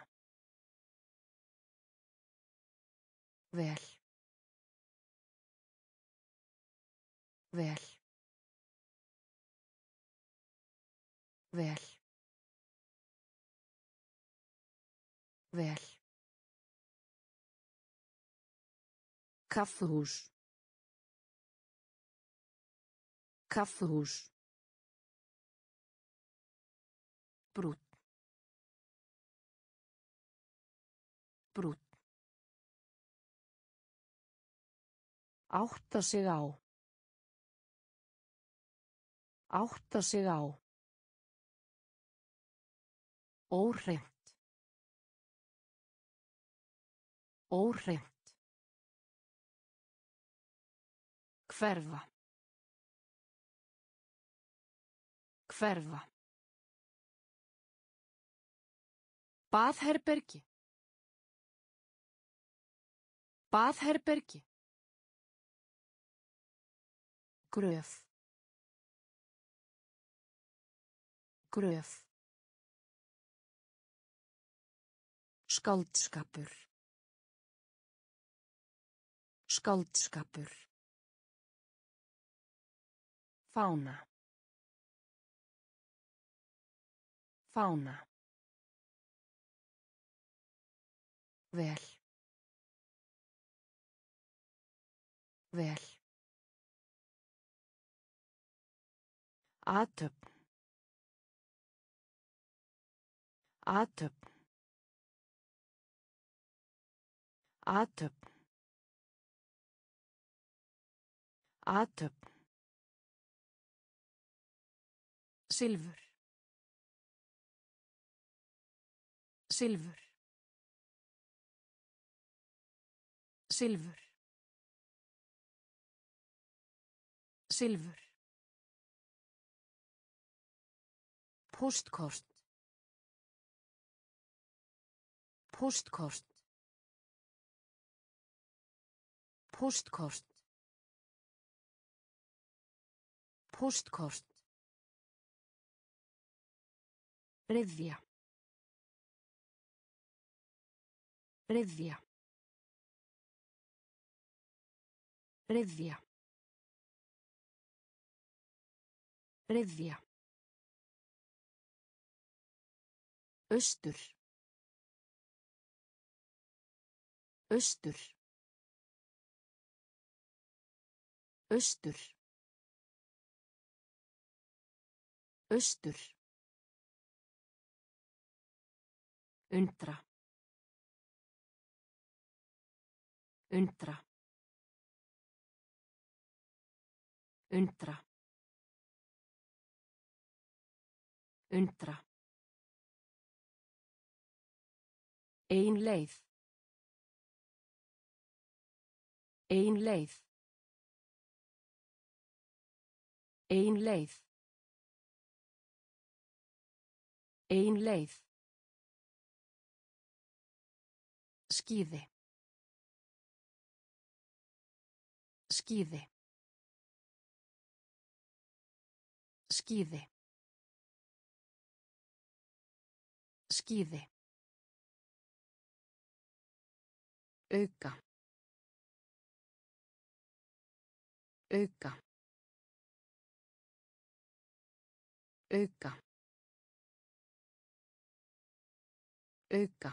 Vel. Vel. Vel. Vel. Kaffihús. Kaffihús. Brúnn. Brúnn. Átta sig á. Átta sig á. Óhreint. Óhreint. Hverfa. Hverfa. Baðherbergi. Baðherbergi. Gröf. Gröf. Skáldskapur. Skáldskapur. Fána. Fána. Vel. Vel. Athöfn. Athöfn. Athöfn. Athöfn. Silfur. Silfur. Silfur. Silfur. Póstkort. Póstkort. Póstkort. Póstkort. Ryðja. Ryðja. Ryðja. Ryðja. Austur. Austur. Austur. Austur. Undra. Undra. Undra. Undra. Ein leið. Ein leið. Ein leið. Ein leið. Skíði. Skíði. Skíði. Skíði. Auka. Auka. Auka. Auka.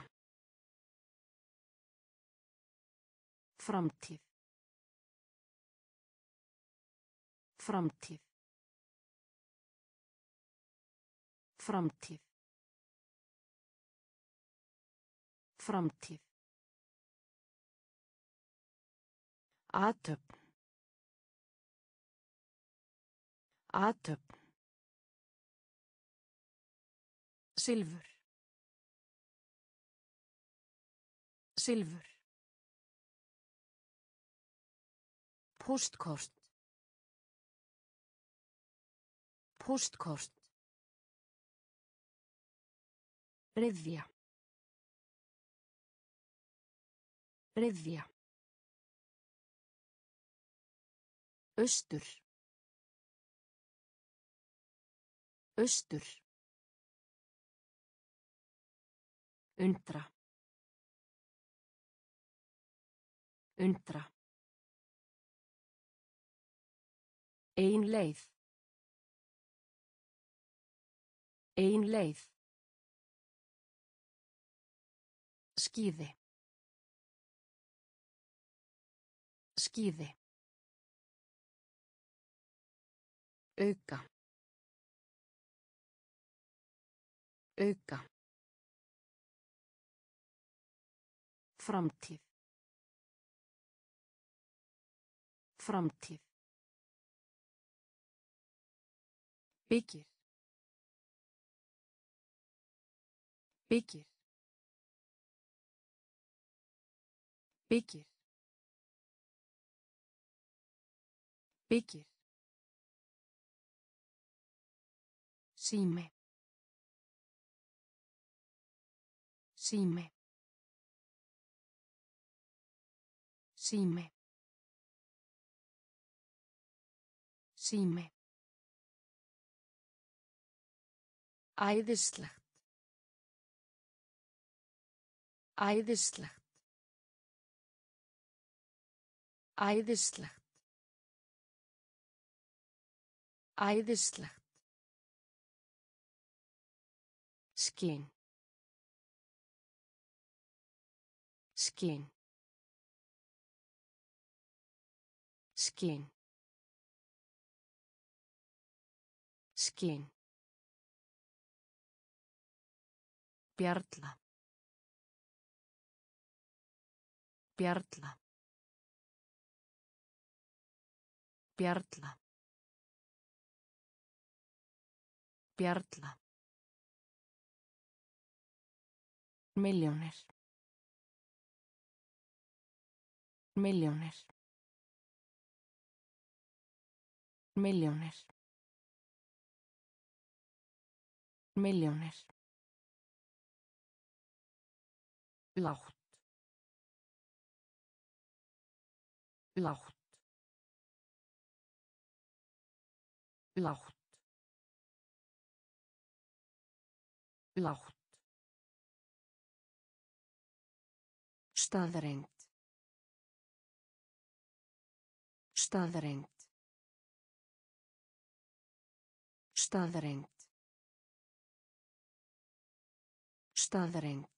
Framtíð. Framtíð. Framtíð. Framtíð. Athöfn. Athöfn. Silfur. Silfur. Póstkort. Póstkort. Ryðja. Ryðja. Austur. Austur. Undra. Undra. Ein leið. Ein leið. Skíði. Skíði. Auka. Auka. Framtíð. Framtíð. Byggir. Byggir. Byggir. Byggir. Sími. Sími. Sími. Sími. Æðislegt. Æðislegt. Æðislegt. Æðislegt. Skinn. Skinn. Skinn. Skinn. Bjarla. Bjarla. Bjarla. Bjarla. Milljónir. Milljónir. Milljónir. Milljónir. Lágt. Lágt. Lágt. Lágt. Staðreynd. Staðreynd. Staðreynd. Staðreynd.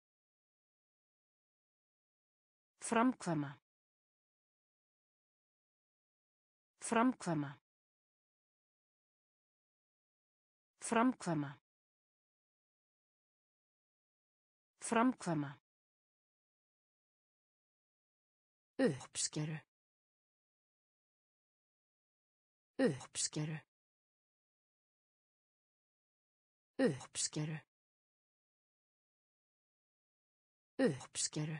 Framkvæma. Framkvæma. Framkvæma. Framkvæma. Uppskeru. Uppskeru. Uppskeru. Uppskeru.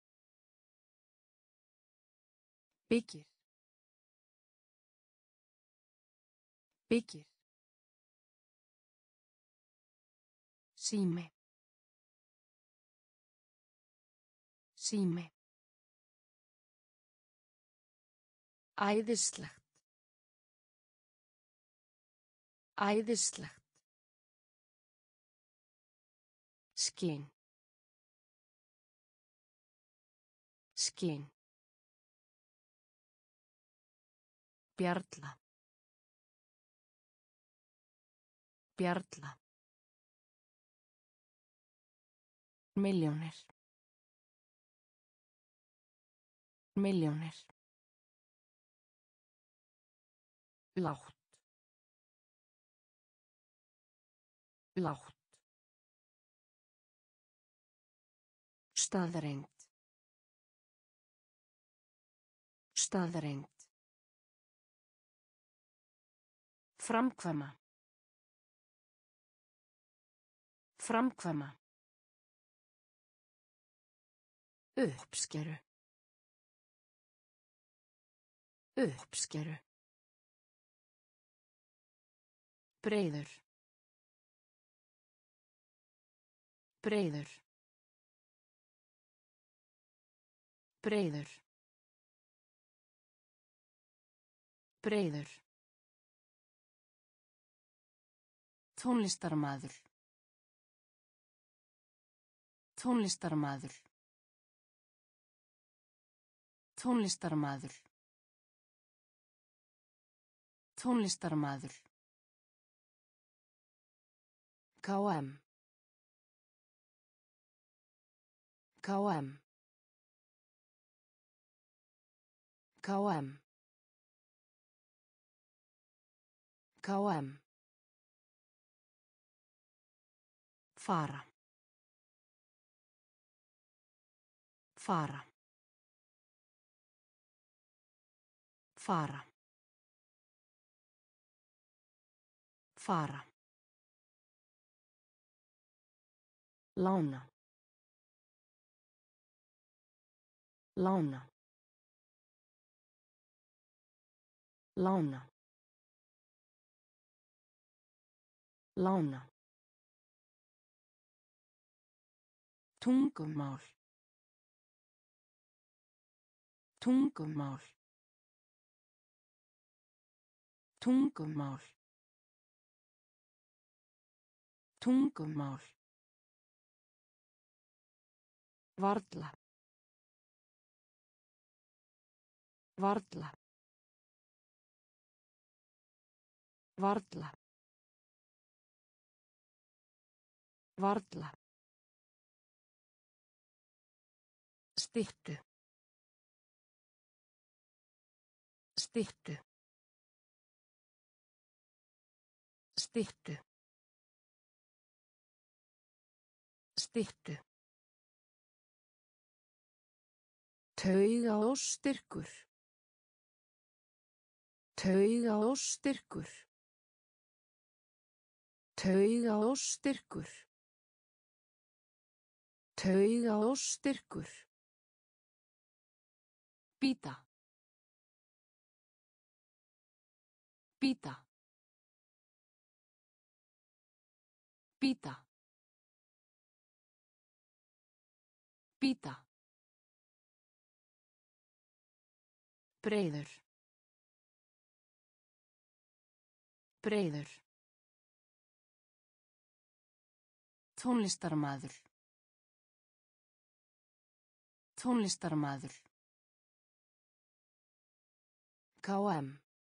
Byggir. Byggir. Sími. Sími. Æðislegt. Æðislegt. Skinn. Skinn. Bjarla. Bjarla. Milljónir. Milljónir. Lágt. Lágt. Staðreynd. Staðreynd. Framkvæma. Framkvæma. Uppskeru. Uppskeru. Breiður. Breiður. Breiður. Breiður. Tónlistarmaður. Tónlistarmaður. Tónlistarmaður. Tónlistarmaður. KM. KM. KM. KM. Fara. Fara. Fara. Fara. Lána. Lána. Lána. Lána. Tungumál. Tungumál. Tungumál. Tungumál. Varla. Varla. Varla. Varla. Styttu. Styttu. Styttu. Styttu. Taugaóstyrkur. Taugaóstyrkur. Taugaóstyrkur. Taugaóstyrkur. Bíta. Bíta. Bíta. Bíta. Breiður. Breiður. Tónlistarmaður. Tónlistarmaður. KM.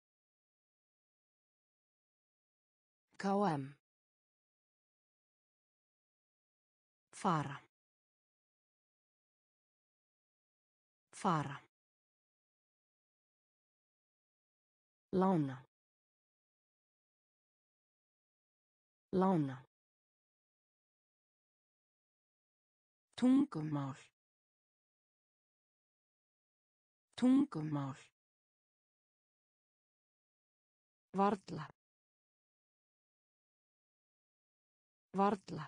KM. Fara. Fara. Lána. Lána. Tungumál. Tungumál. Varla. Varla.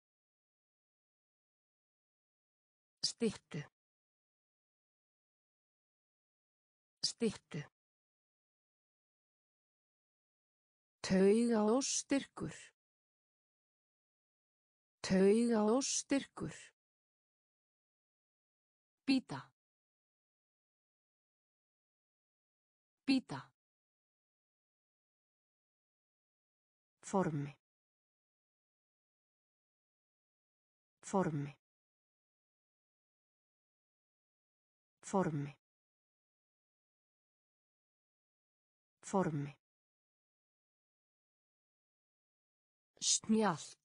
Styttu. Styttu. Taugaóstyrkur. Taugaóstyrkur. Bíta. Bíta. Formi. Formi. Formi. Formi. Snjallt.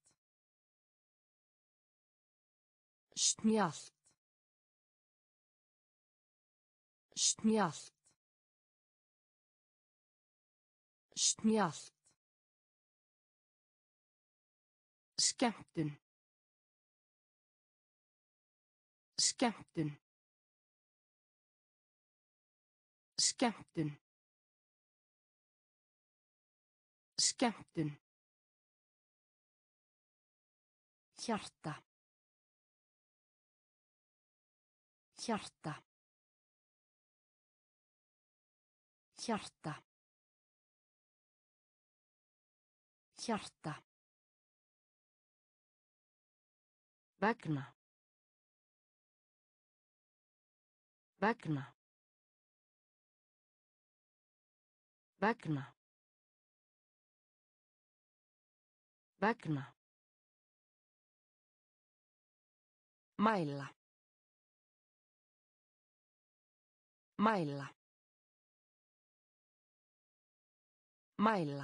Snjallt. Snjallt. Snjallt. Skemmtun. Skemmtun. Skemmtun. Skemmtun. Hjarta. Hjarta. Hjarta. Hjarta. Vegna. Vegna. Vegna. Vegna. Mæla. Mæla. Mæla.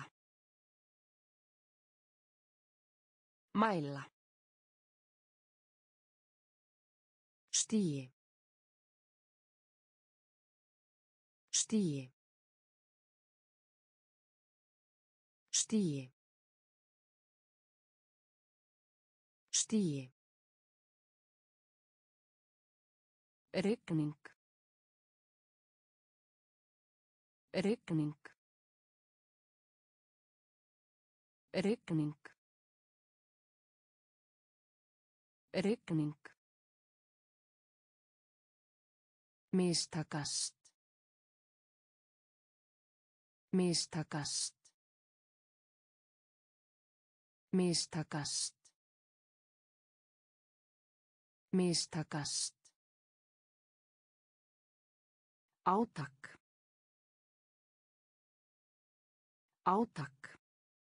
Mæla. Stigi. Stigi. Stigi. Stigi. Rigning. Rigning. Rigning. Rigning. Mistakast. Mistakast. Mistakast. Mistakast. Átak. Átak.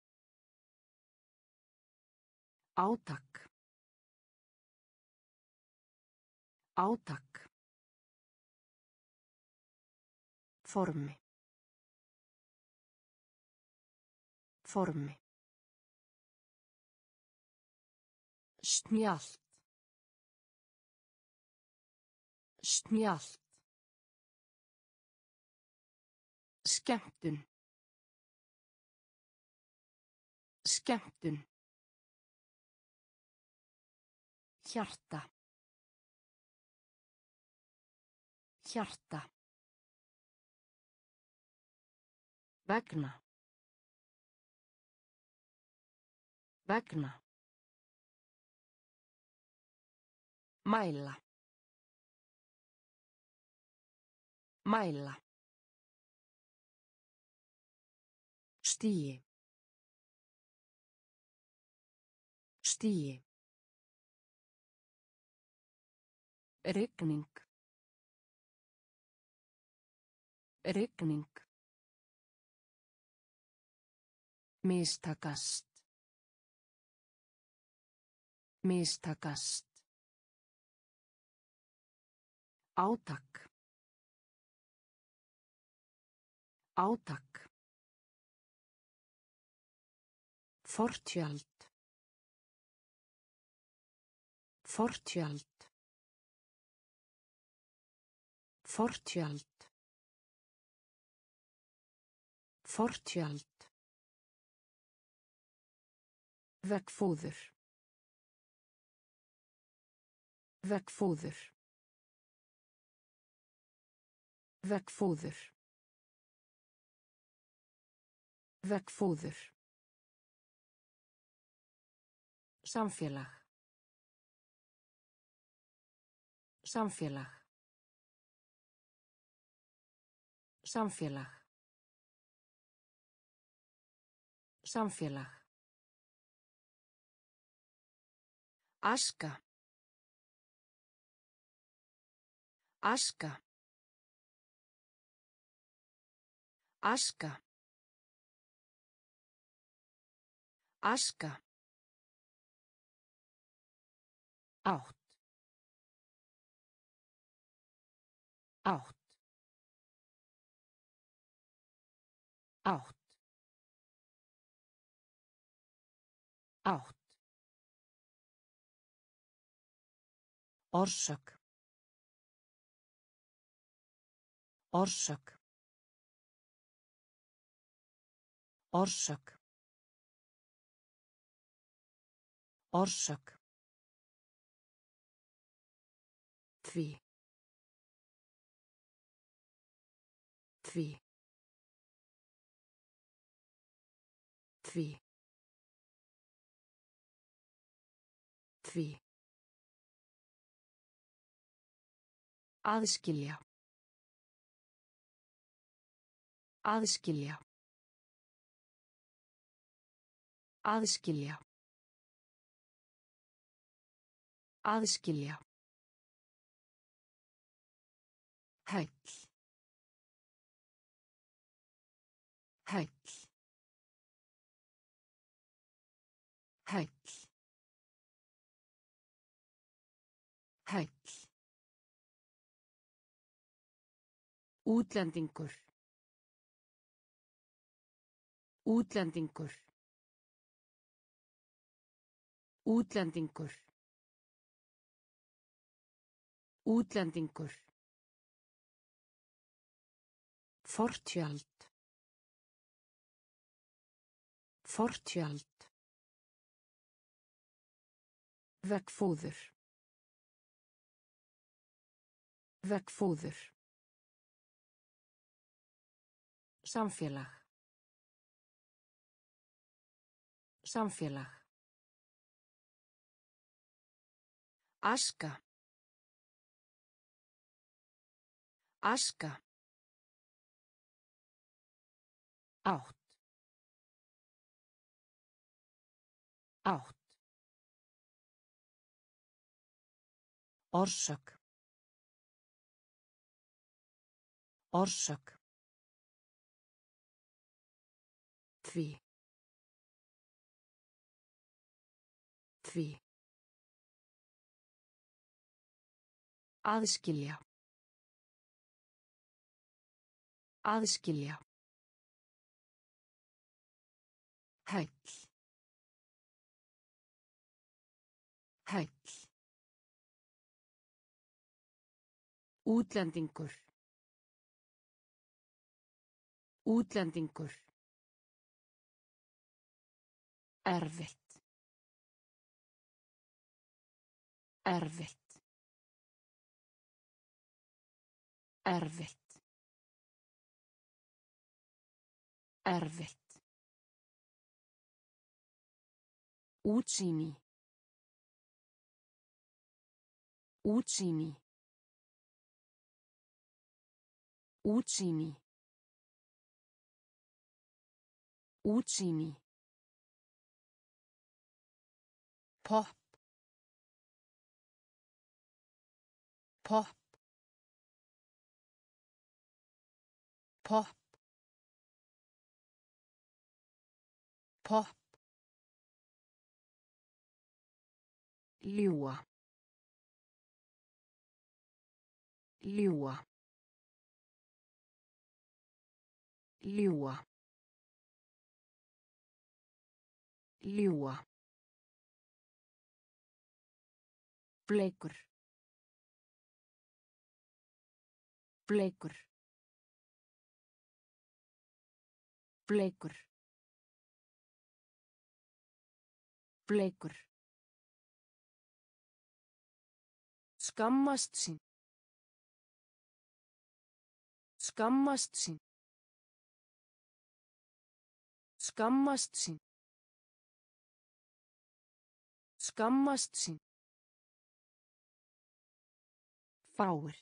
Átak. Átak. Formi. Formi. Snjallt. Snjallt. Skemmtun. Skemmtun. Hjarta. Hjarta. Vegna. Vegna. Mæla. Mæla. Stigi. Stigi. Rigning. Rigning. Mistakast. Mistakast. Átak. Átak. Fortjöld. Fortjöld. Fortjöld. Fortjöld. Veggfóður. Veggfóður. Veggfóður. Veggfóður. Samfélag. Samfélag. Samfélag. Samfélag. Aska. Aska. Aska. Aska. Átt. Átt. Átt. Átt. Orsök. Orsök. Orsök. Orsök. Því. Því. Því. Því. Aðskilja. Aðskilja. Aðskilja. Aðskilja. Hæll. Hæll. Hæll. Hæll. Útlendingur. Útlendingur. Útlendingur. Útlendingur. Fortjöld. Fortjöld. Veggfóður. Veggfóður. Samfélag. Samfélag. Aska. Aska. Átt. Átt. Orsök. Orsök. Því. Því. Aðskilja. Aðskilja. Hæll. Hæll. Útlendingur. Útlendingur. Erfitt. Erfitt. Erfitt. Erfitt. Útsýni. Útsýni. Útsýni. Útsýni. Pop. Pop. Pop. Pop. Ljúga. Ljúga. Ljúga. Ljúga. Bleikur. Bleikur. Bleikur. Bleikur. Skammast sín. Skammast sín. Skammast sín. Skammast sín. Fáir.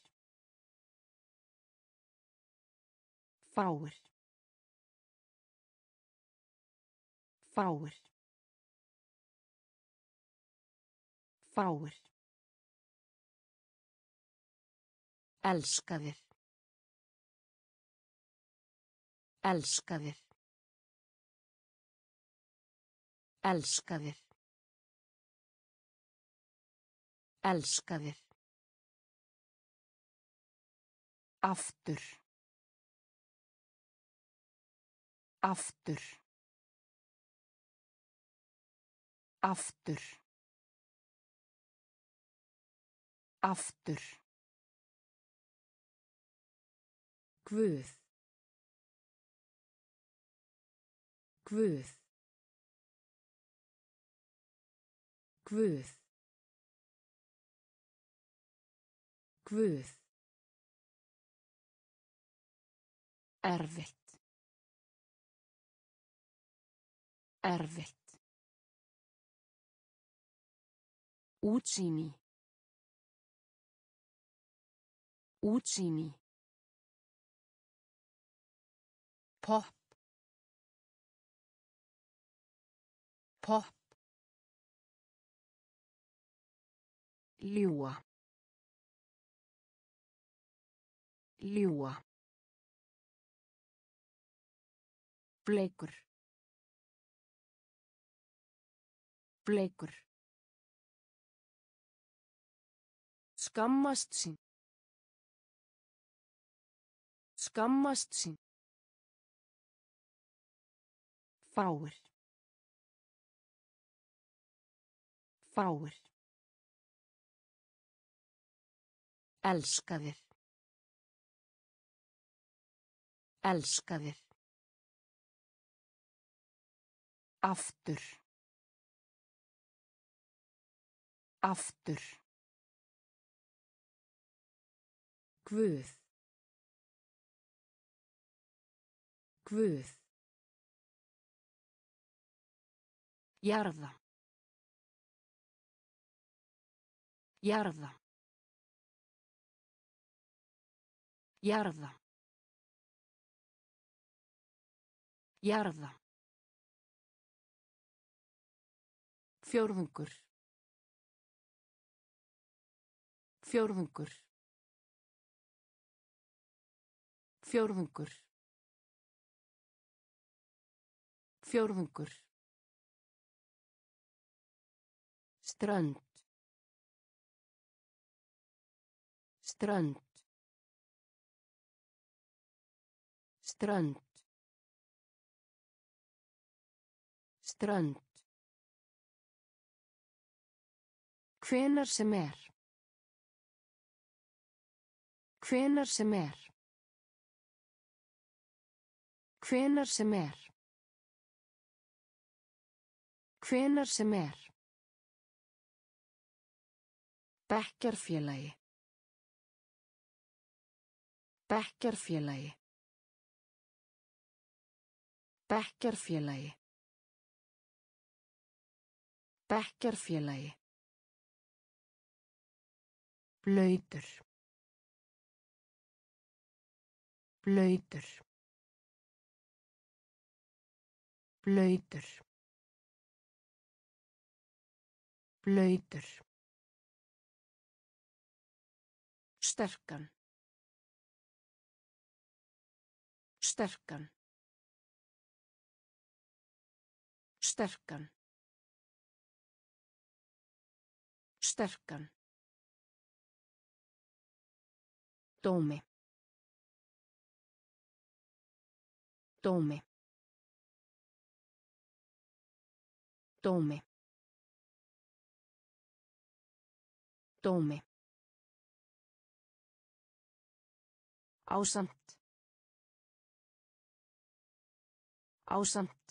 Fáir. Fáir. Fáir. Elskaðir. Elskaðir. Elskaðir. Elskaðir. Aftur. Aftur. Aftur. Aftur. Guð. Guð. Guð. Guð. Erfitt. Erfitt. Útsýni. Útsýni. Pop. Pop. Ljúga. Ljúga. Bleikur. Bleikur. Skammast sín. Skammast sín. Fáir. Fáir. Elskaðir. Elskaðir. Aftur. Aftur. Guð. Guð. Jarða. Jarða. Jarða. Jarða. Fjórðungur. Fjórðungur. Fjórðungur. Fjórðungur. Strönd. Strönd. Strönd. Strönd. Hvenær sem er. Hvenær sem er. Hvenær sem er. Hvenær sem er. Bekkjarfélagi. Bekkjarfélagi. Bekkjarfélagi. Bekkjarfélagi. Blautur. Blautur. Blautur. Blautur. Sterkan. Sterkan. Sterkan. Sterkan. Dómi. Dómi. Dómi. Dómi. Ásamt. Ásamt.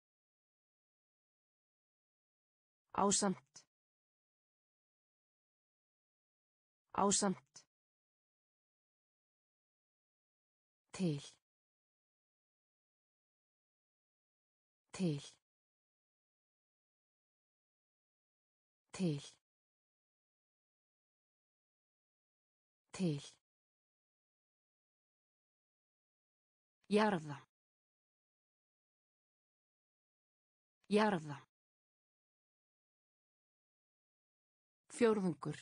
Ásamt. Ásamt. Til. Til. Til. Til. Jarða. Jarða. Fjórðungur.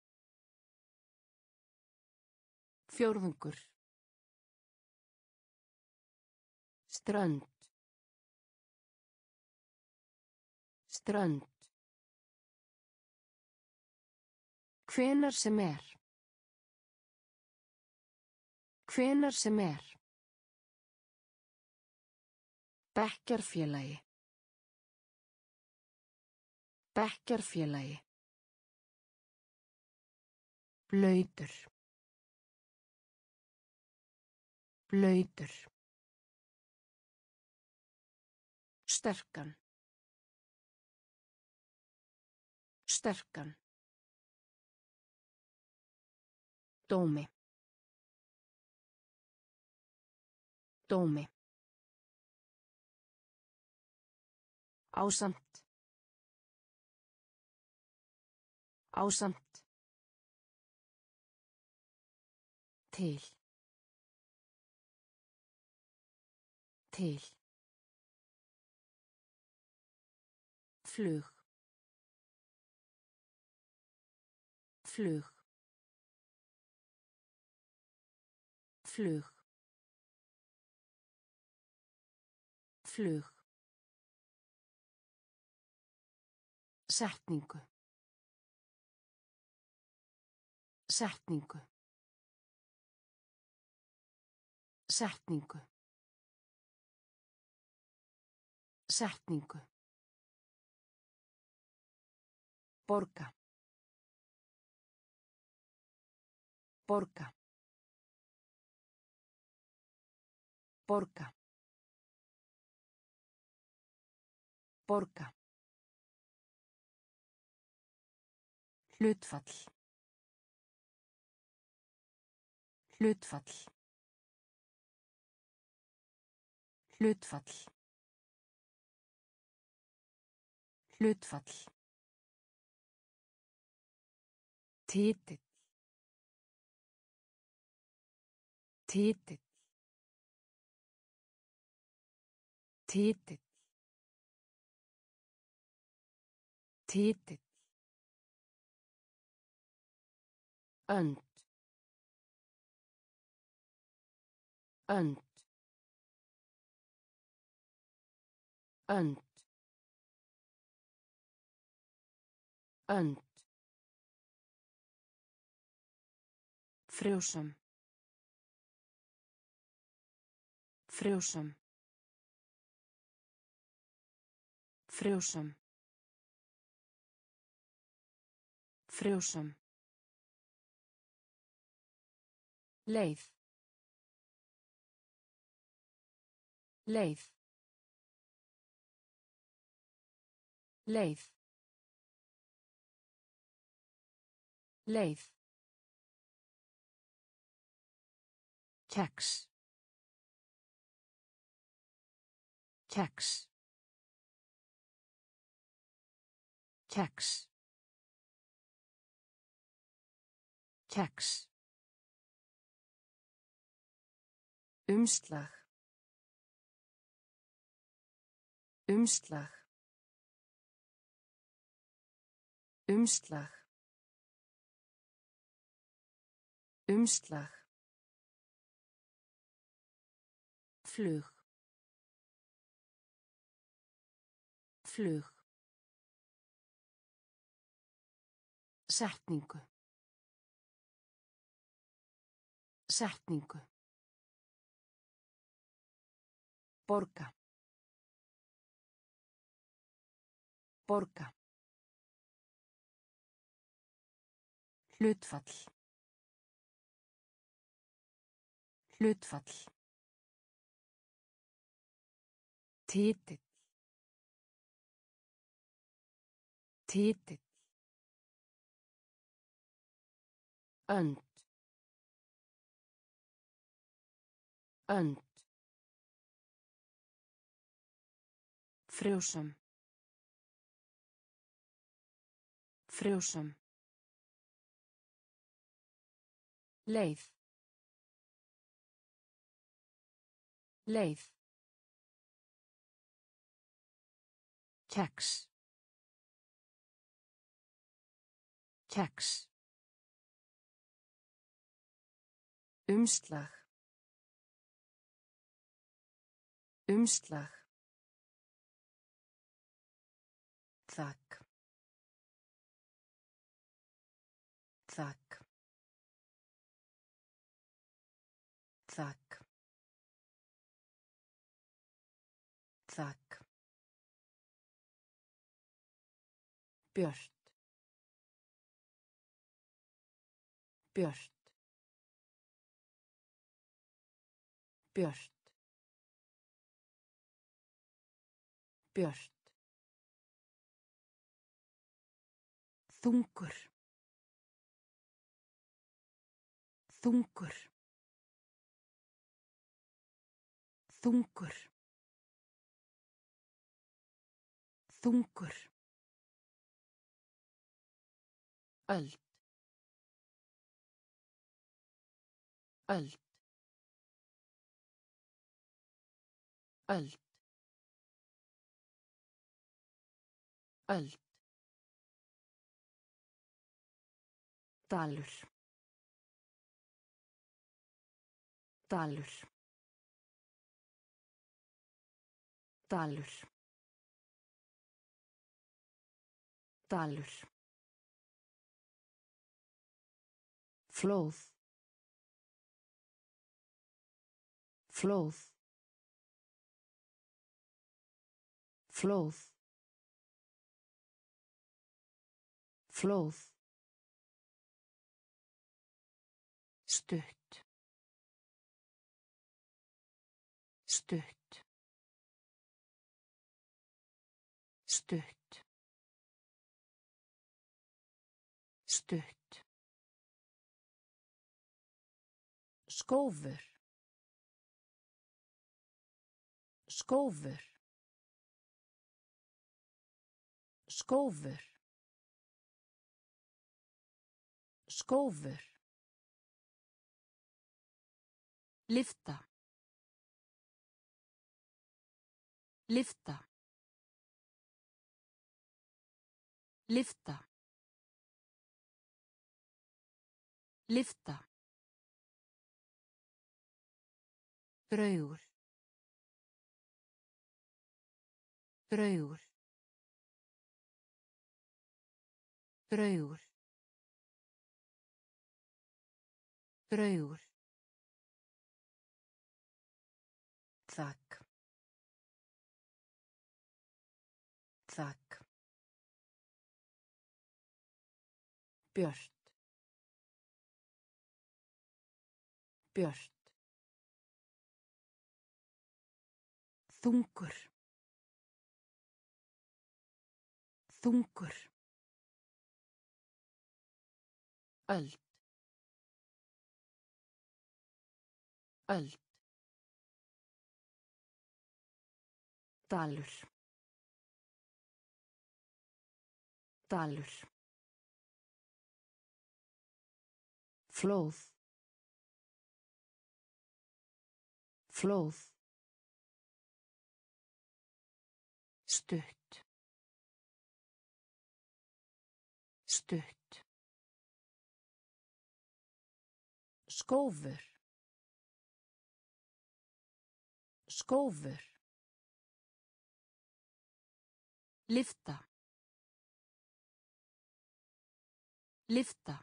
Fjórðungur. Strönd. Strönd. Hvenær sem er. Hvenær sem er. Bekkjarfélagi. Bekkjarfélagi. Blautur. Blautur. Sterkan. Sterkan. Dómi. Dómi. Ásamt. Ásamt. Til. Til. Flug. Flug. Flug. Flug. Setningu. Setningu. Setningu. Setningu. Borga. Borga. Borga. Borga. Hlutfall. Hlutfall. Hlutfall. Hlutfall. Titill. Titill. Titill. Titill. Önd. Önd. Önd. Önd. Frjósam. Frjósam. Frjósam. Frjósam. Leið. Leið. Leið. Leið. Kex. Kex. Kex. Kex. Umslag. Umslag. Umslag. Umslag. Flug. Flug. Setningu. Setningu. Borga. Borga. Hlutfall. Hlutfall. Titill. Titill. Önd. Önd. Frjósam. Frjósam. Leið. Leið. Kex. Kex. Umslag. Umslag. Þak. Þak. Þak. Þak. Björt. Björt. Björt. Björt. Þungur. Þungur. Þungur. Þungur. Öld. Öld. Öld. öld, dalur, dalur, dalur, dalur, flóð, flóð, flóð, flóð, stutt, stutt, stutt, stutt, skófur, skófur, skófur, skófur, lyfta, lyfta, lyfta, lyfta, draugur, draugur, draugur, draugur, þak, þak, björt, björt, þungur, þungur, öld, öld, dalur, dalur, flóð, flóð, stutt, stutt, skófur, skófur, lyfta, lyfta,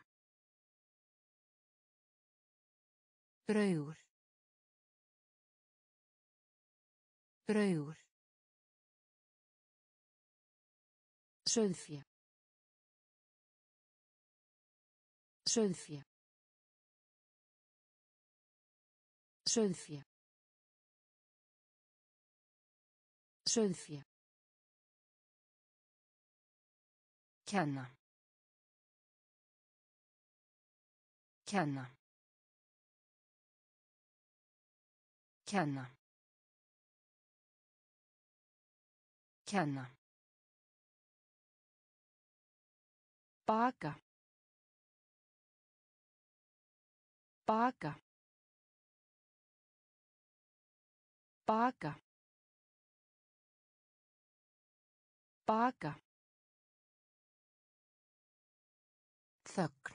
draugur, draugur, sauðfé, sauðfé, sauðfé, sauðfé, kenna, kenna, kenna, kenna, baka, baka, baka, baka, þögn,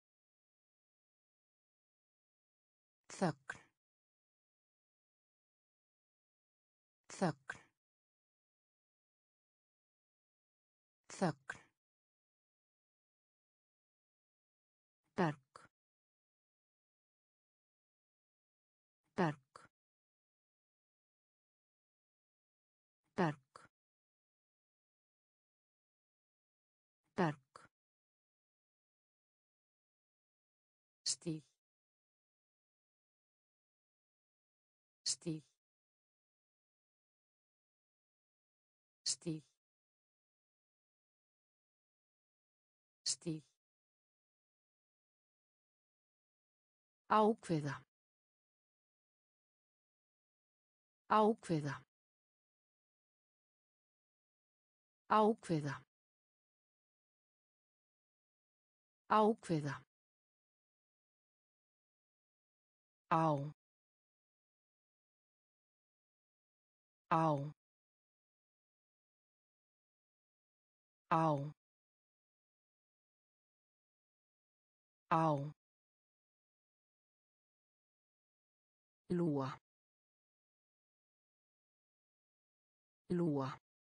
þögn, þögn, þögn, berg, berg, berg, berg, stíl, stíl, stíl, stíl, ákveða, ákveða, ákveða, ákveða, á, á, Á. Á. Lúa. Lúa.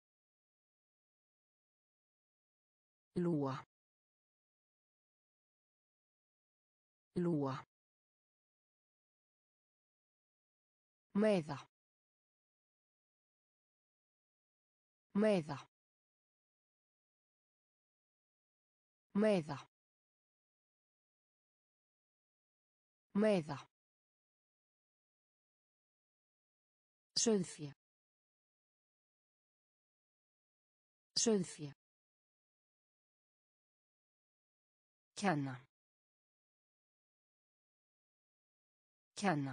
Lúa. Lúa. Meiða. Meiða. Meiða. Meiða. Sauðfé. Sauðfé. Kenna. Kenna.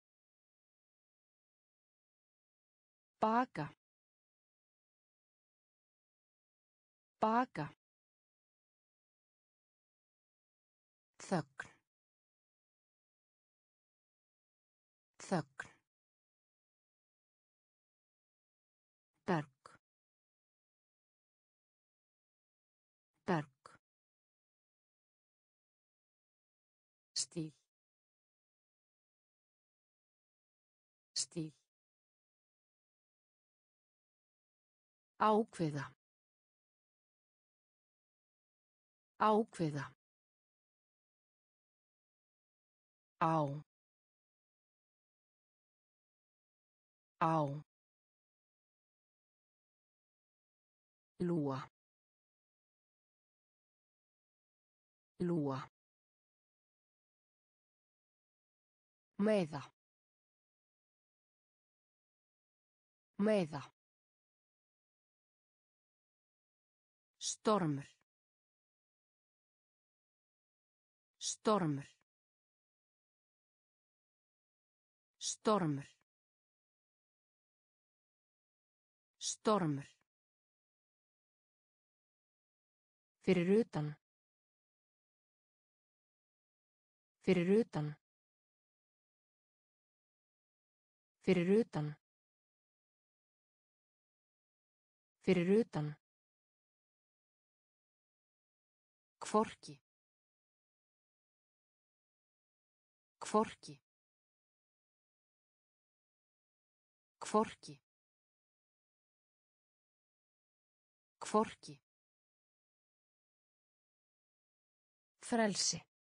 Baka. Baka. Þögn. Þögn. Berg. Berg. Stíl. Stíl. Ákveða. Ákveða. Á. Á. Lúa. Lúa. Meiða. Meiða. Stormur. Stormur. Stormur. Stormur. Fyrir utan. Fyrir utan. Fyrir utan. Fyrir utan. Hvorki. Hvorki. Hvorki. Hvorki. Frelsi.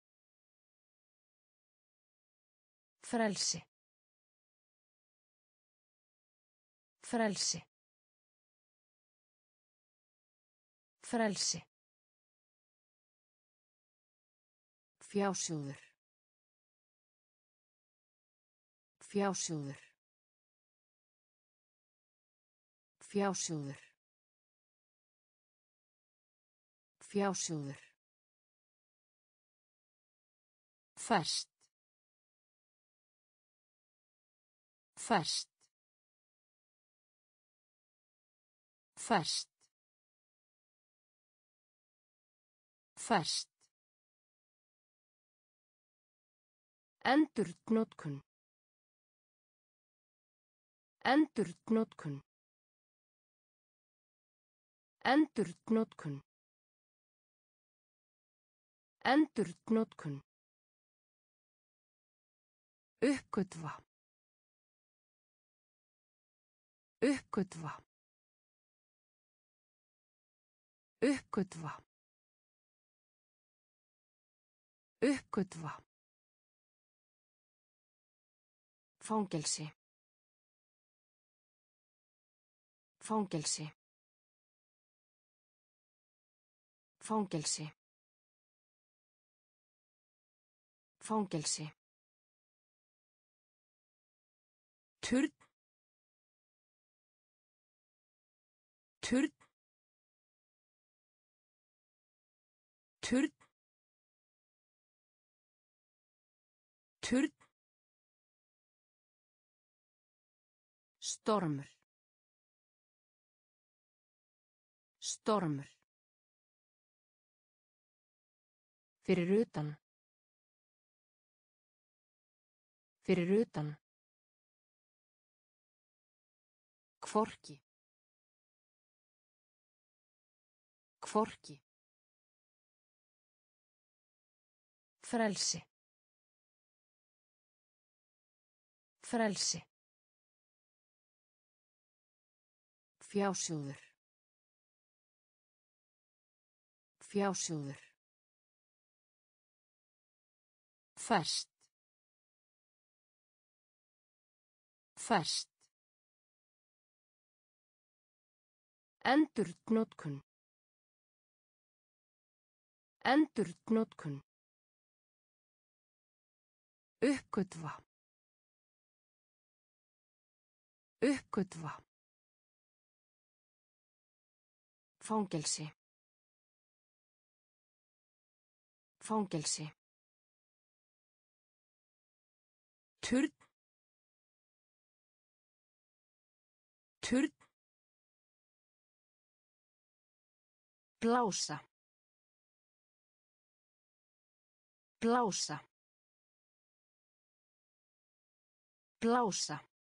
Frelsi. Frelsi. Frelsi. Fjásjóður. Fjásjóður. Fjásjóður. Fjásjóður. Ferskt. Ferskt. Ferskt. Ferskt. Endurnotkun. Endurnotkun. Endurnotkun. Endurnotkun. Uppgötva. Uppgötva. Uppgötva. Uppgötva. Fangelsi. Fangelsi. Fangelsi. Fangelsi. Turn. Turn. Turn. Turn. Stormur. Stormur. Fyrir utan. Fyrir utan. Hvorki. Hvorki. Frelsi. Frelsi. Fjásjóður. Fjásjóður. Ferskt. Ferskt. Endurnotkun. Endurnotkun. Uppgötva. Uppgötva. Fangelsi. Fangelsi. Turn. Turn. Blása. Blása. Blása.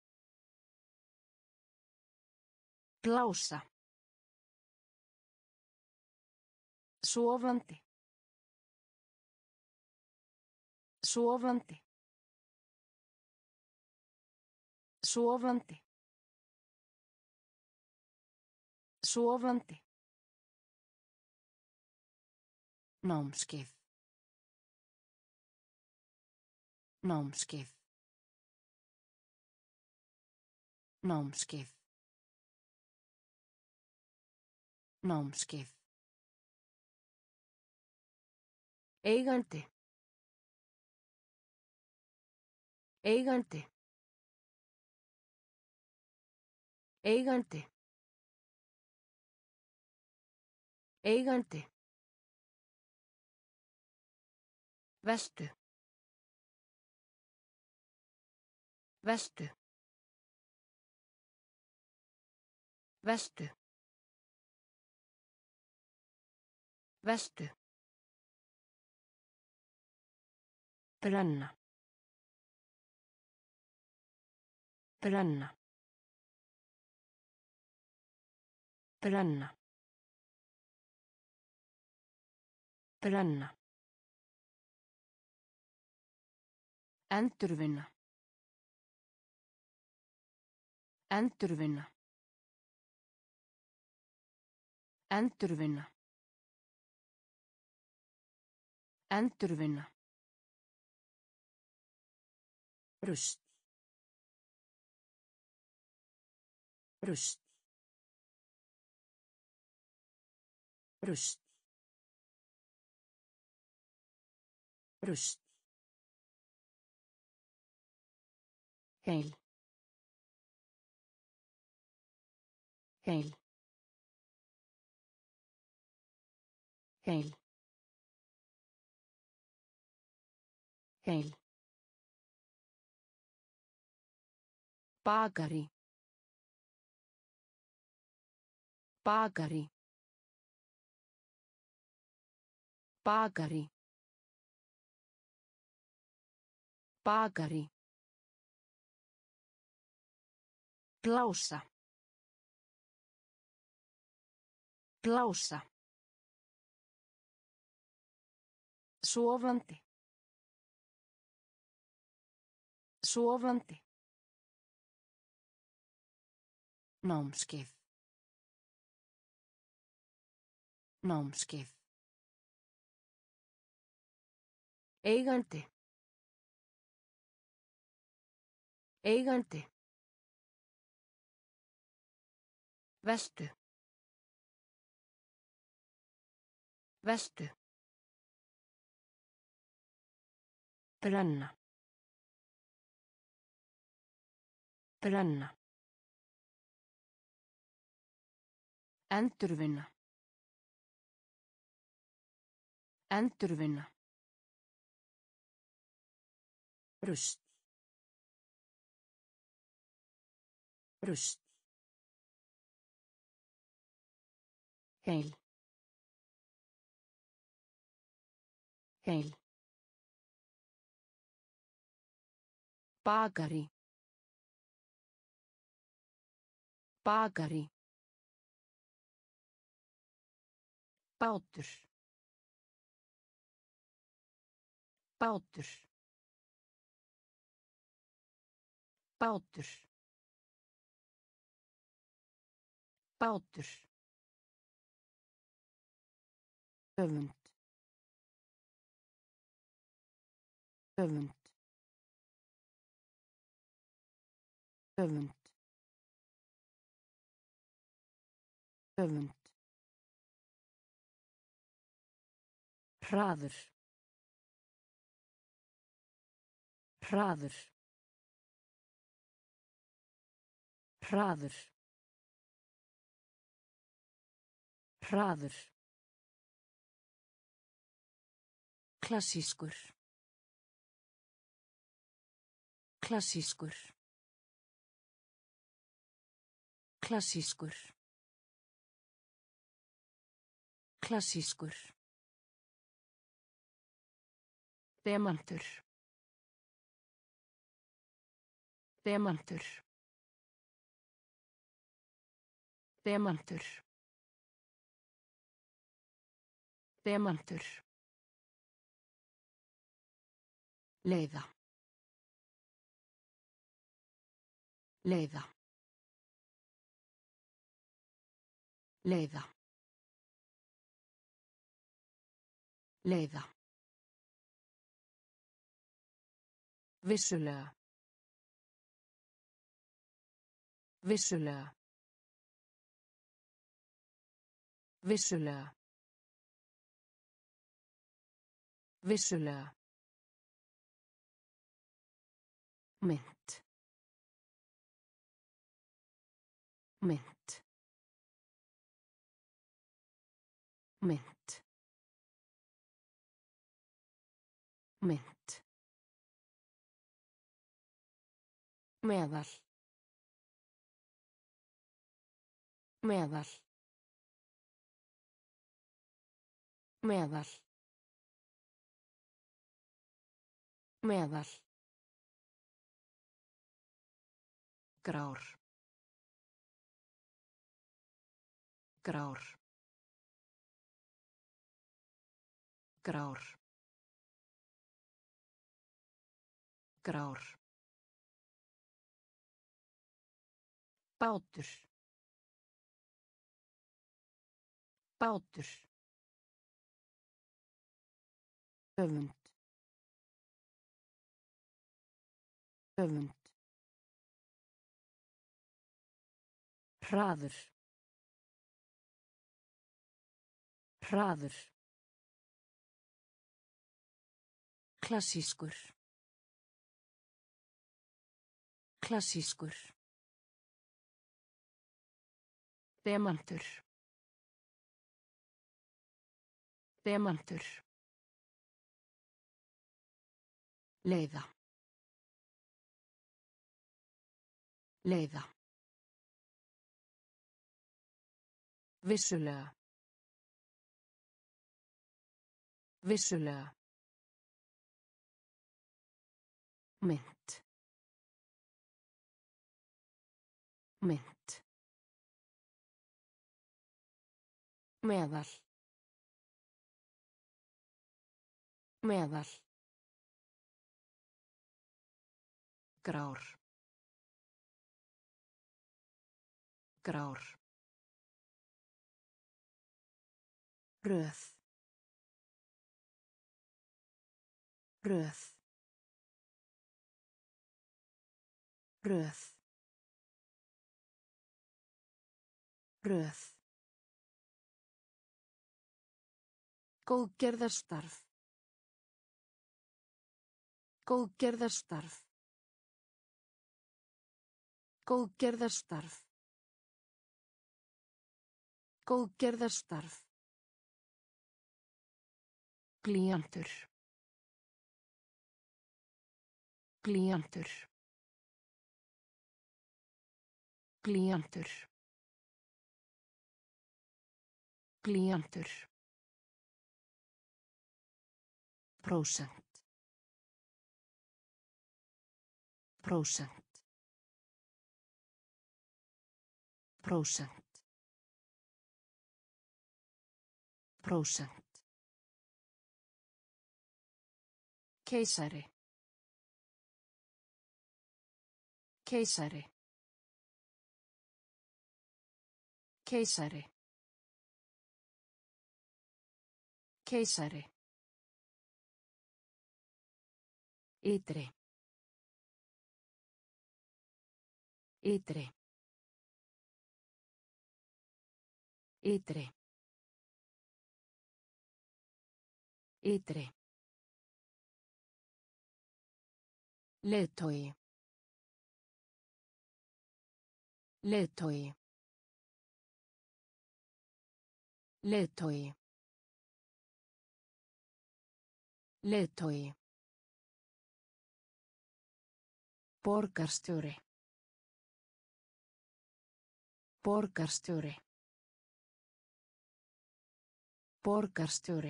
Blása. Sofandi. Sofandi. Sofandi. Sofandi. Námskeið. Námskeið. Námskeið. Námskeið. Eigandi. Eigandi. Eigandi. Eigandi. Veltu. Veltu. Veltu. Veltu. Brenna. Brenna. Brenna. Brenna. Endurvinna. Endurvinna. Endurvinna. Endurvinna. Rust. Rust. Rust. Rust. Heil. Heil. Heil. Heil. Bagari. Bagari. Bagari. Bagari. Blása. Blása. Sofandi. Sofandi. Námskeið. Námskeið. Eigandi. Eigandi. Veltu. Veltu. Brenna. Brenna. Endurvinna. Endurvinna. Rust. Rust. Heil. Heil. Bagari. Bagari. Bátur. Bátur. Bátur. Bátur. Öfund. Öfund. Öfund. Öfund. Hraður. Hraður. Hraður. Hraður. Klassískur. Klassískur. Klassískur. Klassískur. Demantur. Demantur. Demantur. Demantur. Leiða. Leiða. Leiða. Leiða. Vissulega. Vissulega. Vissulega. Vissulega. Mynt. Mynt. Mynt. Mynt. Meðal. Meðal. Meðal. Meðal. Grár. Grár. Grár. Grár. Bátur. Bátur. Öfund. Öfund. Hraður. Hraður. Klassískur. Klassískur. Demantur. Demantur. Leiða. Leiða. Vissulega. Vissulega. Mynt. Mynt. Meðal. Meðal. Grár. Grár. Röð. Röð. Röð. Röð. Góðgerðarstarf. Góðgerðarstarf. Góðgerðarstarf. Góðgerðarstarf. Blýantur. Blýantur. Blýantur. Blýantur. Prósent. Prósent. Prósent. Prósent. Keisari. Keisari. Keisari. Keisari. Ytri. Ytri. Ytri. Ytri. Leiðtogi. Leiðtogi. Leiðtogi. Leiðtogi. Borgarstjóri. Borgarstjóri. Borgarstjóri.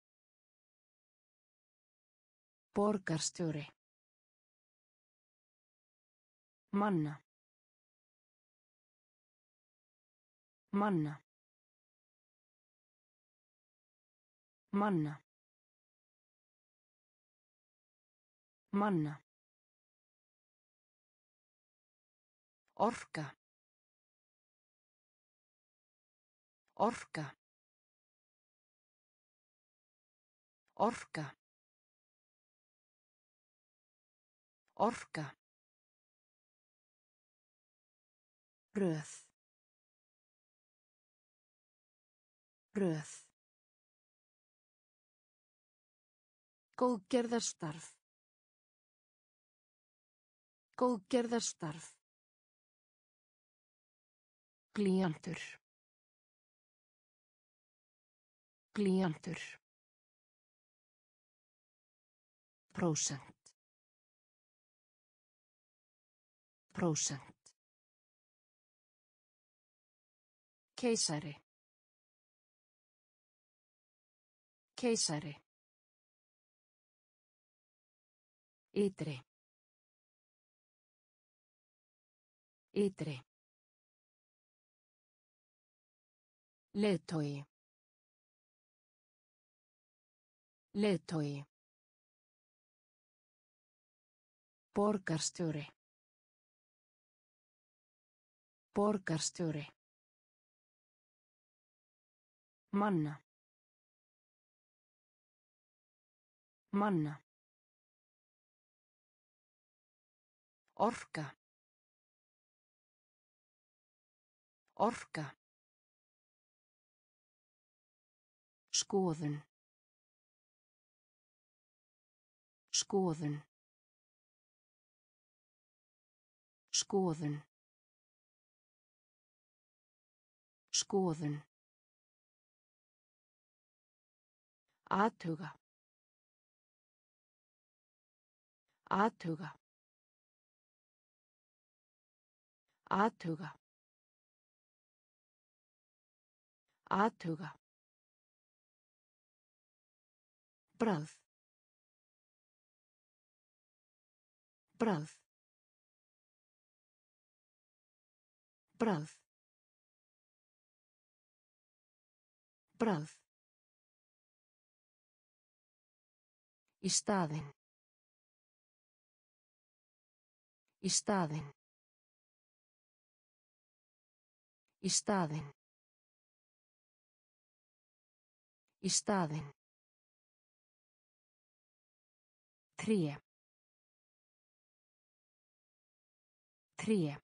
Borgarstjóri. Manna. Manna. Manna. Manna. Orka. Orka. Orka. Orka. Röð. Röð. Góðgerðarstarf. Góðgerðarstarf. Glíantur. Glíantur. Prósent. Prósent. Keisari. Keisari. Ytri. Ytri. Leiðtogi. Leiðtogi. Borgarstjóri. Borgarstjóri. Manna. Manna. Orka. Orka. Skoðun. Skoðun. Skoðun. Skoðun. Athuga. Athuga. Athuga. Athuga. Bragð. Bragð. Bragð. Bragð. Í staðinn. Í staðinn. Í staðinn. Í staðinn. Tré. Tré.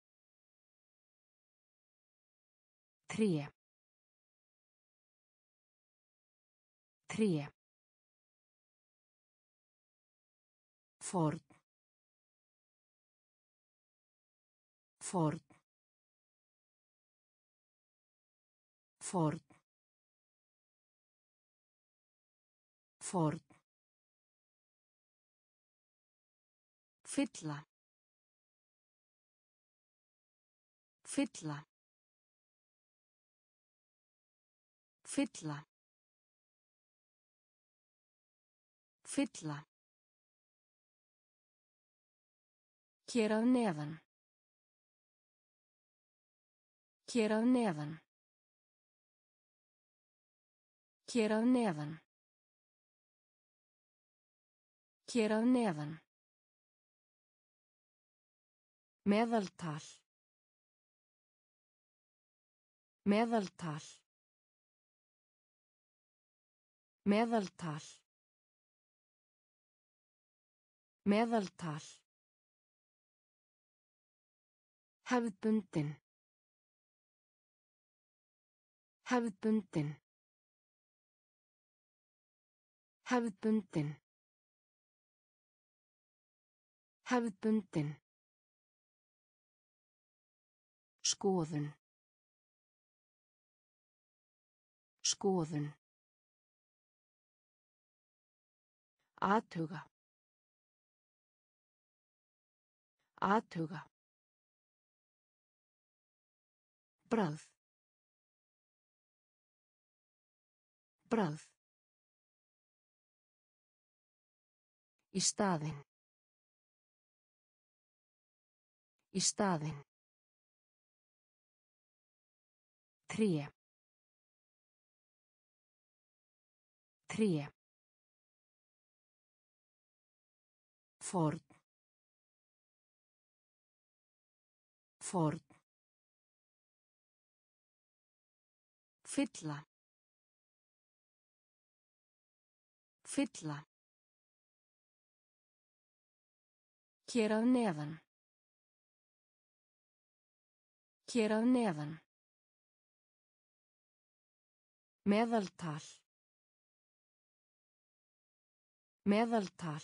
Tré. Tré. Ford. Ford. Ford. Ford. Fylla. Fylla. Fylla. Fylla. Hér að neðan. Hér að neðan. Hér að neðan. Hér að neðan. Meðaltal. Meðaltal. Meðaltal. Meðaltal. Hefðbundin. Hefðbundin. Hefðbundin. Hefðbundin. Skoðun. Skoðun. Athuga. Athuga. Bragð. Bragð. Í staðinn. Í staðinn. Tré. Tré. Ford. Ford. Fylla. Fylla. Hér að neðan. Hér að neðan. Meðaltal. Meðaltal.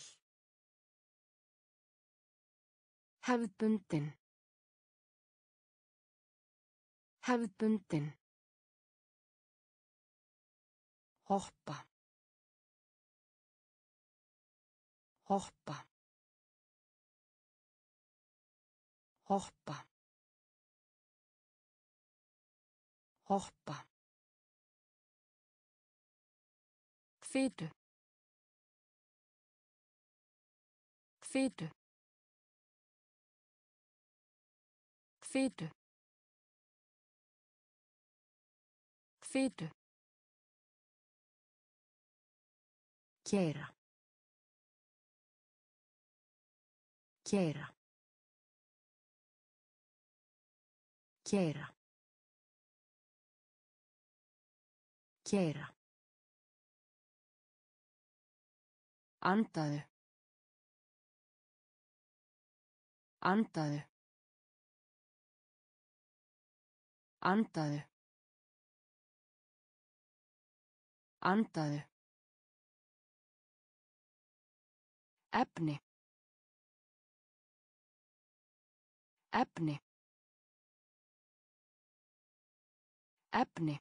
Hefðbundin. Hefðbundin. Hoppa. Hoppa. Hoppa. Hoppa. Fitu. Fitu. Fitu. Fitu. Keyra. Keyra. Keyra. Keyra. Andaðu. Andaðu. Andaðu. Andaðu. Efni. Efni. Efni.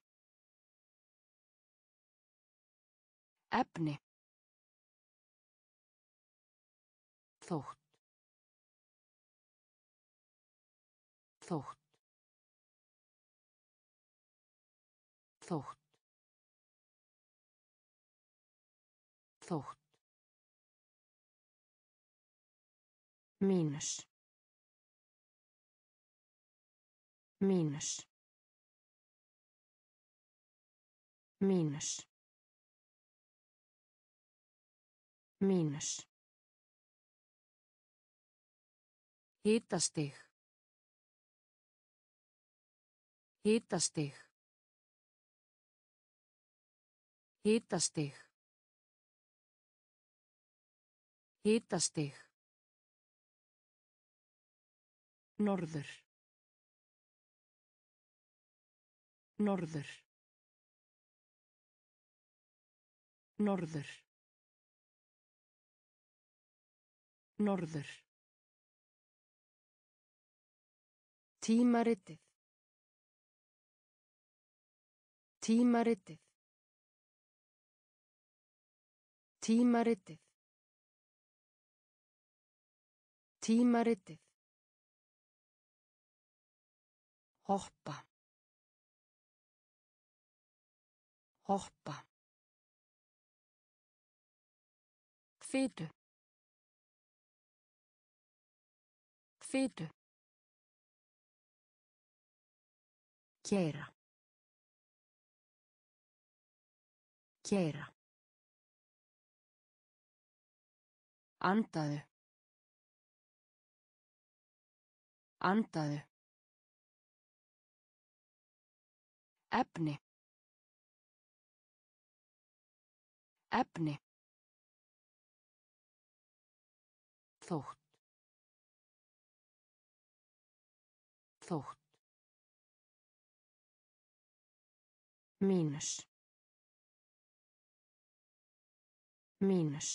Efni. Þótt. Þótt. Þótt. Þótt. Mínus. Mínus. Mínus. Mínus. Hitastig. Hitastig. Hitastig. Hitastig. Norður. Norður. Norður. Norður. Tímaritið. Tímaritið. Tímaritið. Tímaritið. Hoppa. Hoppa. Fitu. Fitu. Keyra. Keyra. Andaðu. Andaðu. Efni. Efni. Þótt. Þótt. Mínus. Mínus.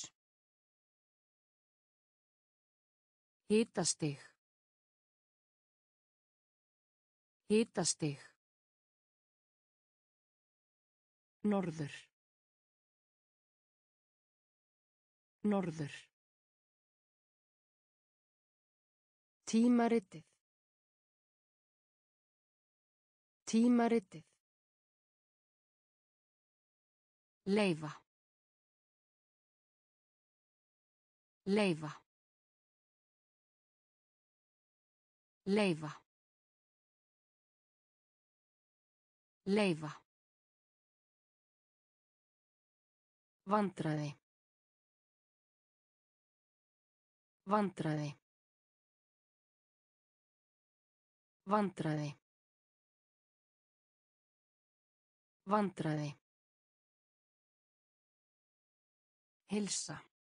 Hitastig. Hitastig. Norður. Norður. Tímaritið. Tímaritið. Leyfa. Leyfa. Leyfa. Leyfa. Vandræði. Vandræði. Vandræði. Vandræði. Heilsa.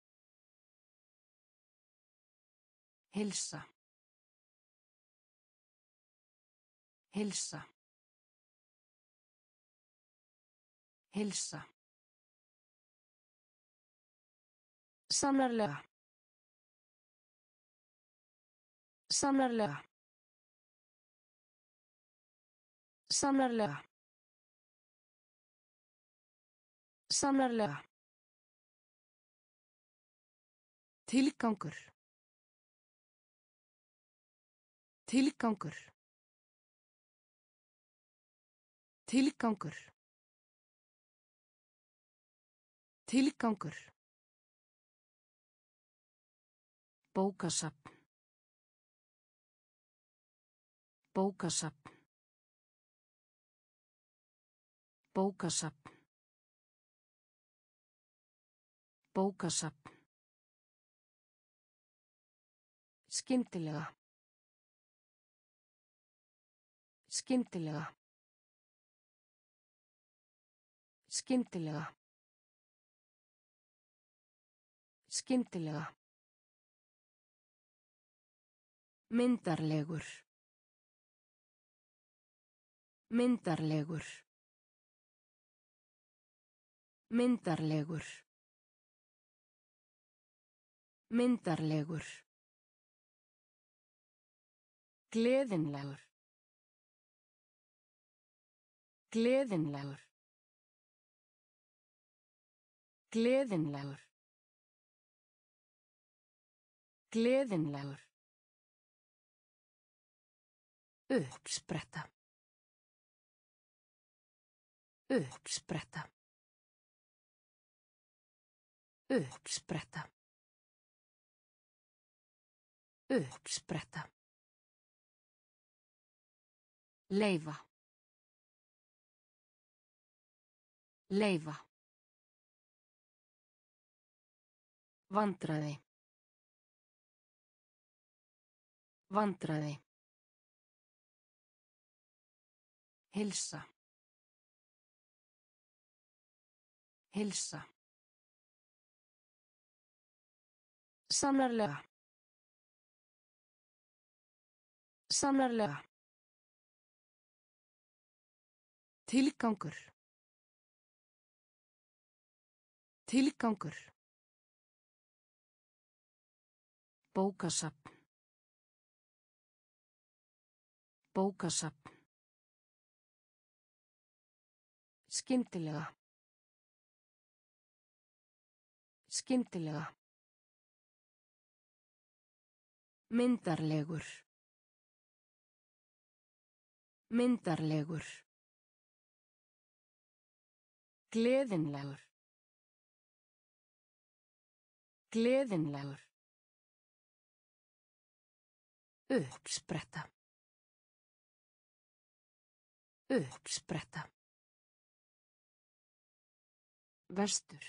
Heilsa. Heilsa. Heilsa. Sannarlega. Sannarlega. Sannarlega. Sannarlega. Tilgangur. Tilgangur. Tilgangur. Tilgangur. Bókasafn. Bókasafn. Bókasafn. Bókasafn. Skyndilega. Skyndilega. Skyndilega. Skyndilega. Myndarlegur. Myndarlegur. Myndarlegur. Myndarlegur. Gleðinlegur. Gleðinlegur. Gleðinlegur. Gleðinlegur. Uppspretta. Uppspretta. Uppspretta. Uppspretta. Leyfa. Leyfa. Vandræði. Vandræði. Heilsa. Heilsa. Sannarlega. Sannarlega. Tilgangur. Tilgangur. Bókasafn. Bókasafn. Skyndilega. Skyndilega. Myndarlegur. Myndarlegur. Gleðinlegur. Gleðinlegur. Uppspretta. Uppspretta. Vestur.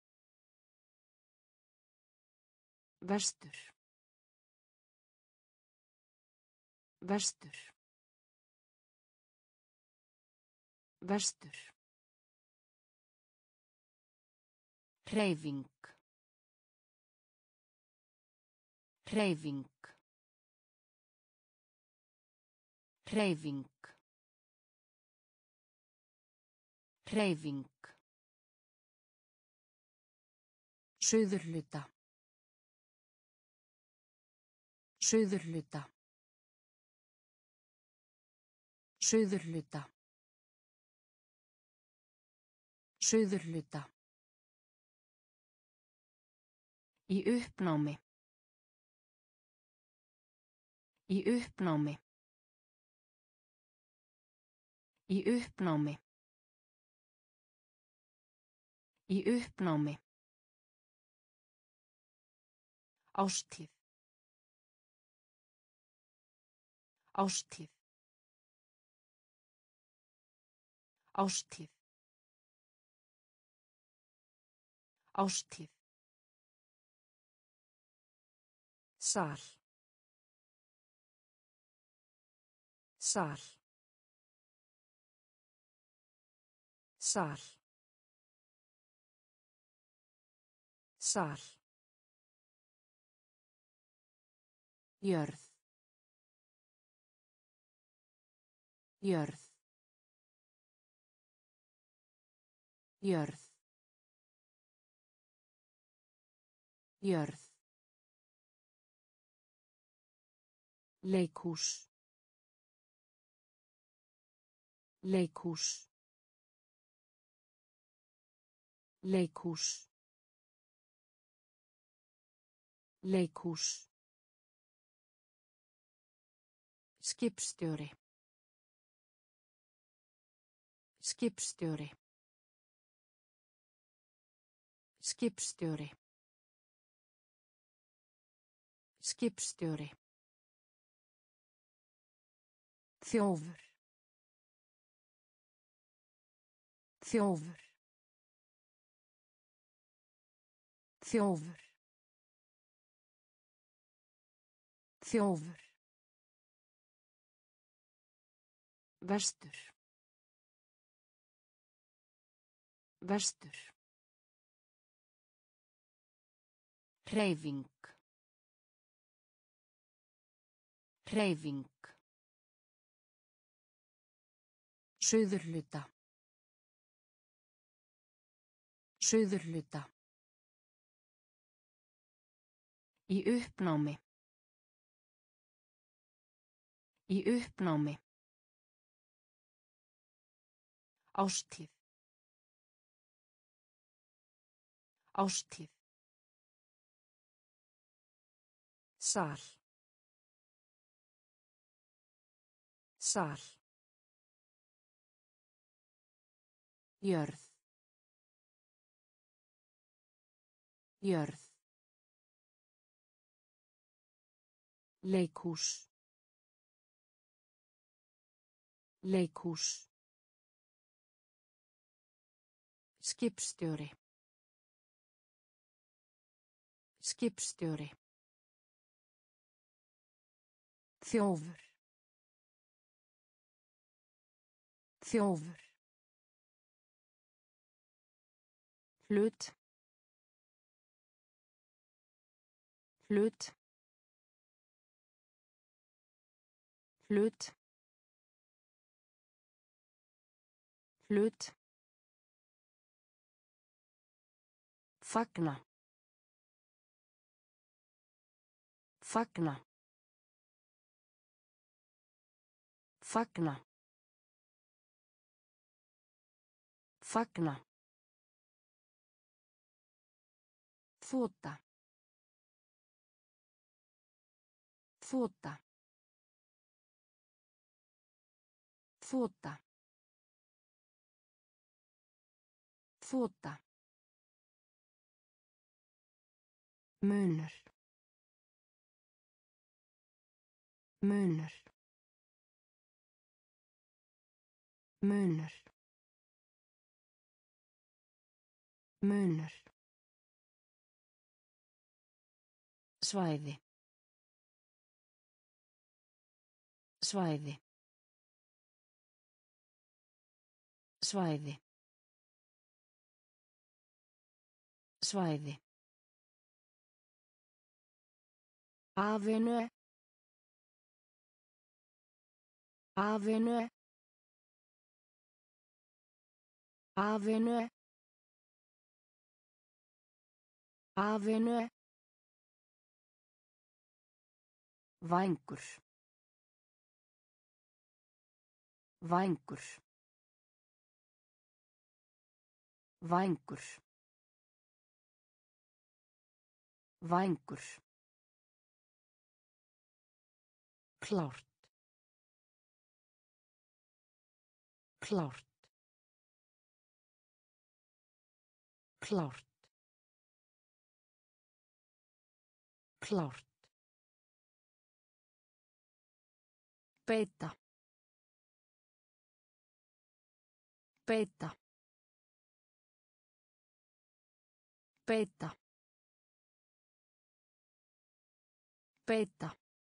Vestur. Vestur. Vestur. Hreyfing. Hreyfing. Hreyfing. Hreyfing. Suðurhluta. Suðurhluta. Suðurhluta. Suðurhluta. Í uppnámi. Í uppnámi. Í uppnámi. Í uppnámi. Árstíð. Árstíð. Árstíð. Árstíð. Sal. Sal. Sal. Sal. Jörð. Jörð. Jörð. Jörð. Leikhús. Leikhús. Leikhús. Leikhús. Skipstjóri. Skipstjóri. Skipstjóri. Skipstjóri. Þjófur. Þjófur. Þjófur. Þjófur. Vestur. Vestur. Hreyfing. Hreyfing. Suðurhluta. Suðurhluta. Í uppnámi. Í uppnámi. Árstíð. Árstíð. Sal. Sal. Jörð. Jörð. Leikhús. Leikhús. Skipstjóri. Skipstjóri. Þjófur. Þjófur. Hlut. Hlut. Hlut. Hlut. Fagna. Fagna. Fagna. Fagna. Þota. Þota. Þota. Þota. Munur. Munur. Munur. Munur. Svæði. Svæði. Svæði. Svæði. Avenue. Avenue. Avenue. Avenue. Vængur. Vængur. Vængur. Vængur. Klárt. Klárt. Klárt. Klárt. Beita. Beita. Beita. Beita.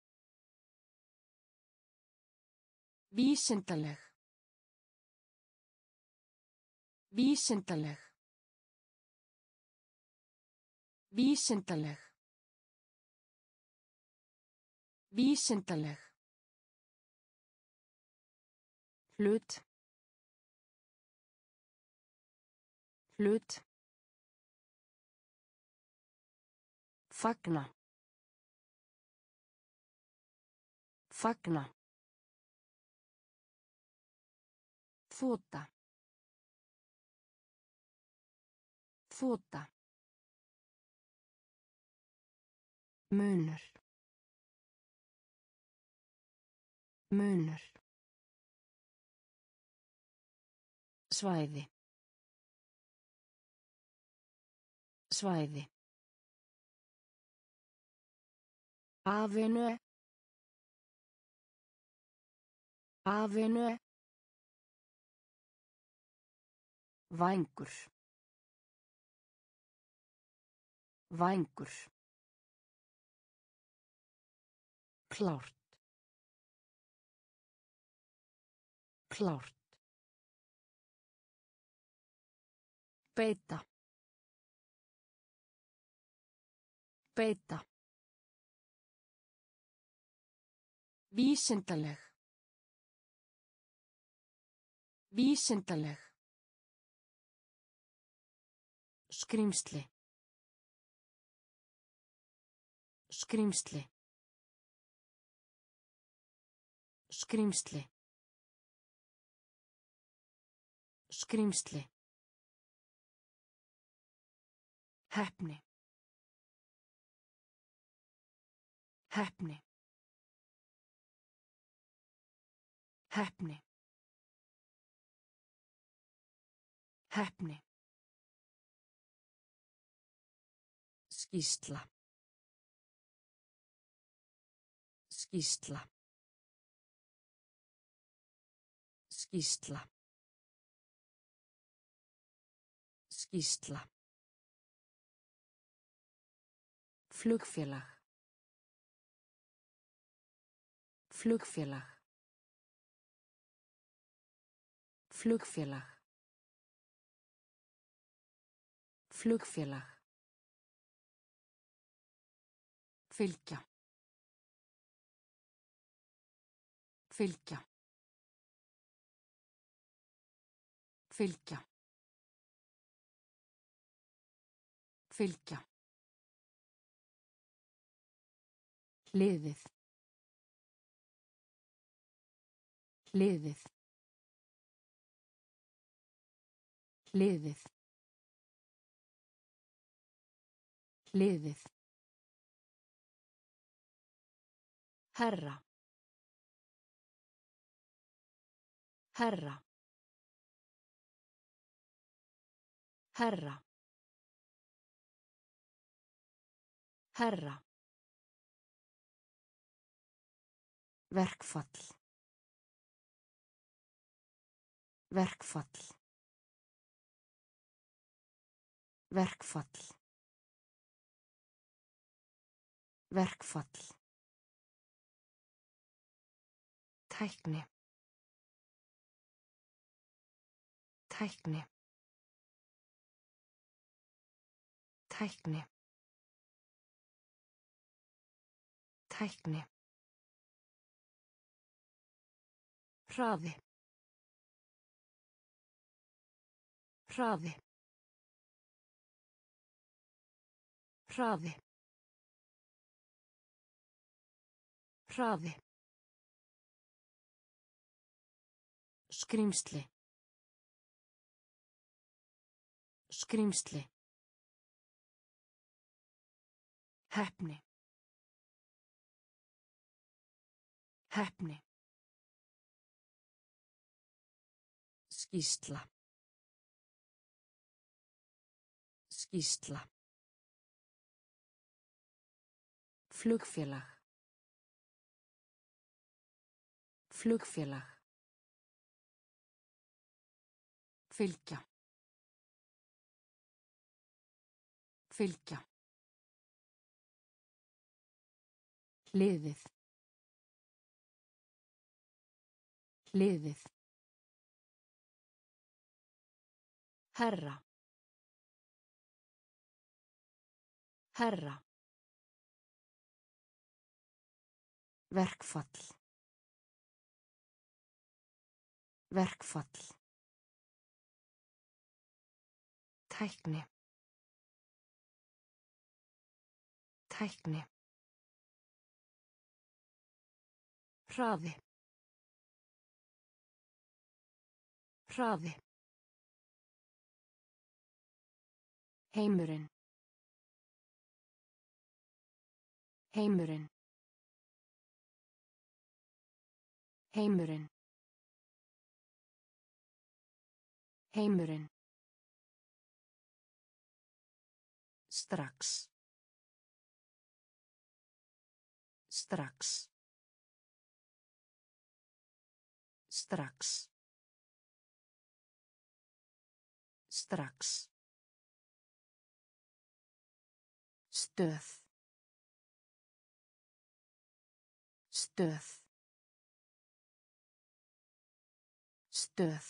Vísindaleg. Vísindaleg. Vísindaleg. Vísindaleg. Hlut. Hlut. Fagna. Fagna. Þota. Þota. Munur. Munur. Svæði. Svæði. Avenue. Avenue. Vængur. Vængur. Klárt. Klárt. Beita. Beita. Vísindaleg. Vísindaleg. Skrímsli. Skrímsli. Skrímsli. Skrímsli. Heppni. Heppni. Heppni. Heppni. Skýrsla. Skýrsla. Skýrsla. Skýrsla. Flugfélag. Flugfélag. Flugfélag. Flugfélag. Fylgja. Fylgja. Fylgja. Fylgja. Liðið. Liðið. Liðið. Liðið. Herra. Herra. Herra. Herra. Verkfall. Verkfall. Verkfall. Verkfall. Tækni. Tækni. Tækni. Tækni. Hraði. Hraði. Hraði. Hraði. Skrímsli. Skrímsli. Heppni. Heppni. Skýrsla. Skýrsla. Flugfélag. Flugfélag. Fylgja. Fylgja. Liðið. Liðið. Herra. Herra. Verkfall. Verkfall. Tækni. Tækni. Hraði. Hraði. Heimurinn. Heimurinn. Heimurinn. Heimurinn. Strax. Strax. Strax. Strax. Stöð. Stöð. Stöð.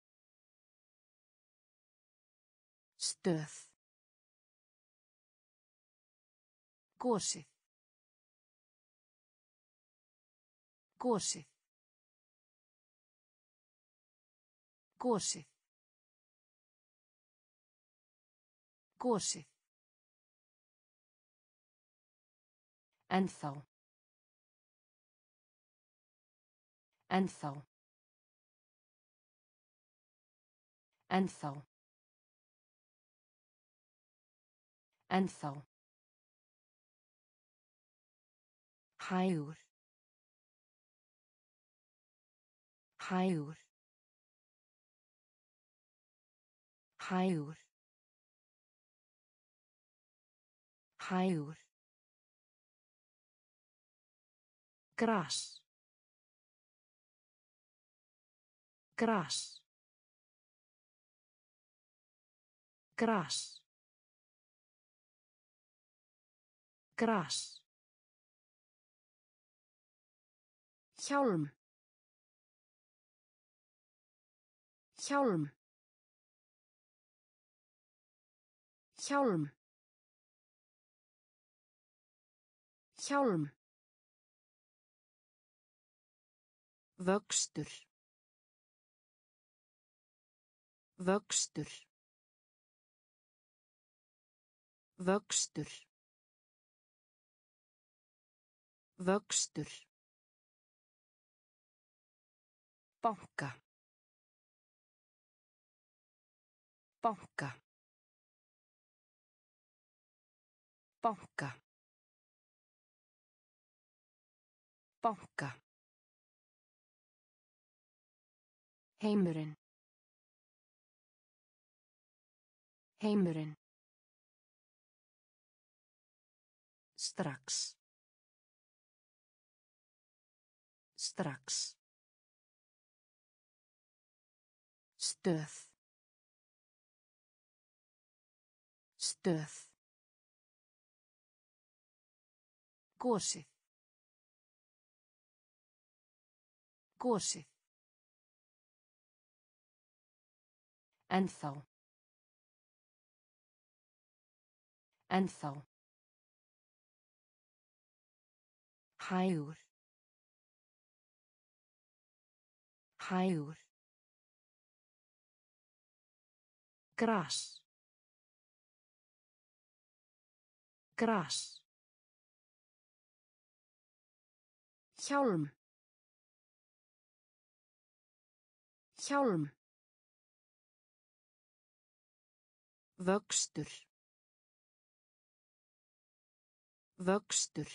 Stöð. Gosið. Gosið. Gosið. Gosið. Ennþá. Ennþá. Ennþá. Ennþá. Hægur. Hægur. Hægur. Hægur. Gras. Gras. Gras. Gras. Hjálm. Hjálm. Hjálm. Hjálm. Vöxtur. Vöxtur. Vöxtur. Vöxtur. Banka. Banka. Banka. Banka. Heimurinn. Heimurinn. Strax. Strax. Stöð. Stöð. Gosið. Gosið. Ennþá. Ennþá. Hægur. Hægur. Gras. Gras. Hjálm. Hjálm. Vöxtur. Vöxtur.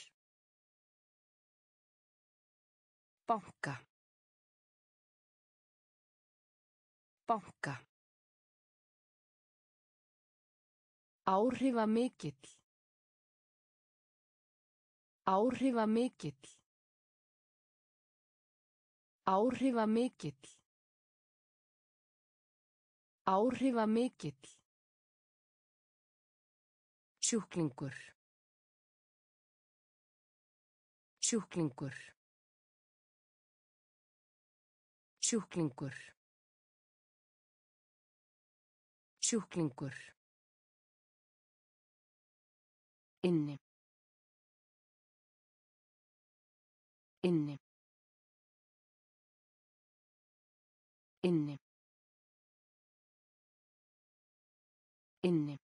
Banka. Banka. Áhrifamikill. Áhrifamikill. Áhrifamikill. Áhrifamikill. Sjúklingur. Sjúklingur. Sjúklingur. Sjúklingur. Inni. Inni. Inni. Inni.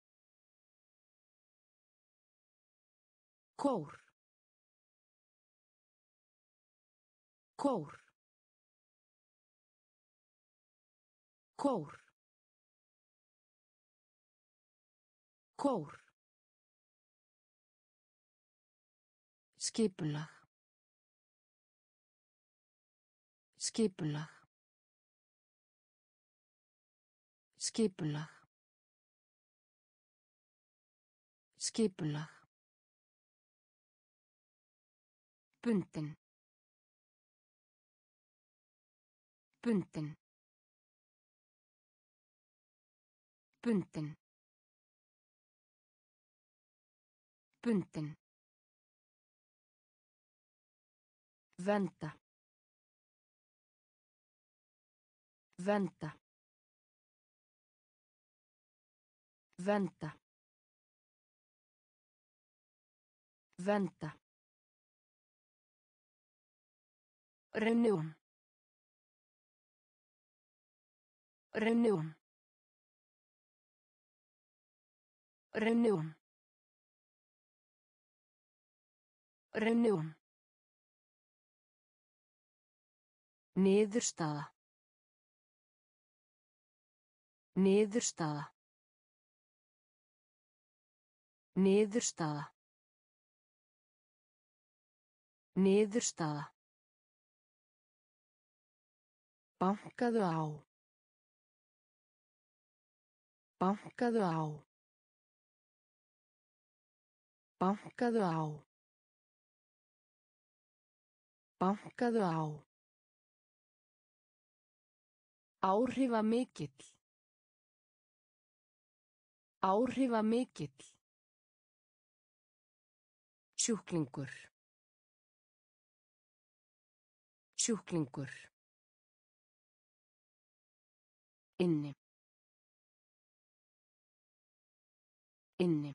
Kór. Kór. Kór. Kór. Skipulag. Skipulag. Skipulag. Skipulag. Bundin. Bundin. Bundin. Bundin. Venda. Venda. Venda. Venda. Reunión. Reunión. Reunión. Reunión. Niðurstaða. Niðurstaða. Niðurstaða. Niðurstaða. Bankaðu á. Bankaðu á. Bankaðu á. Bankaðu á. Áhrifamikill. Áhrifamikill. Sjúklingur. Sjúklingur. Inni. Inni.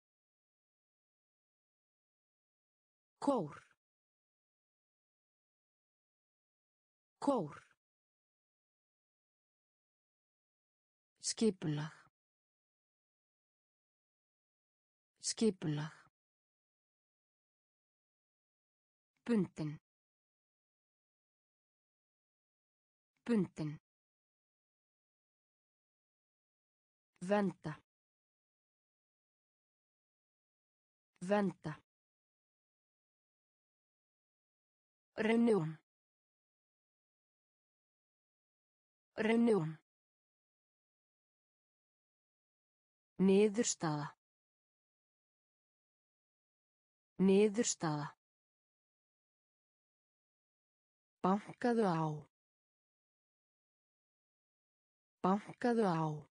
Kór. Kór. Skipulag. Skipulag. Bundin. Bundin. Venda. Venda. Reunión. Reunión. Niðurstaða. Niðurstaða. Bankaðu á. Bankaðu á.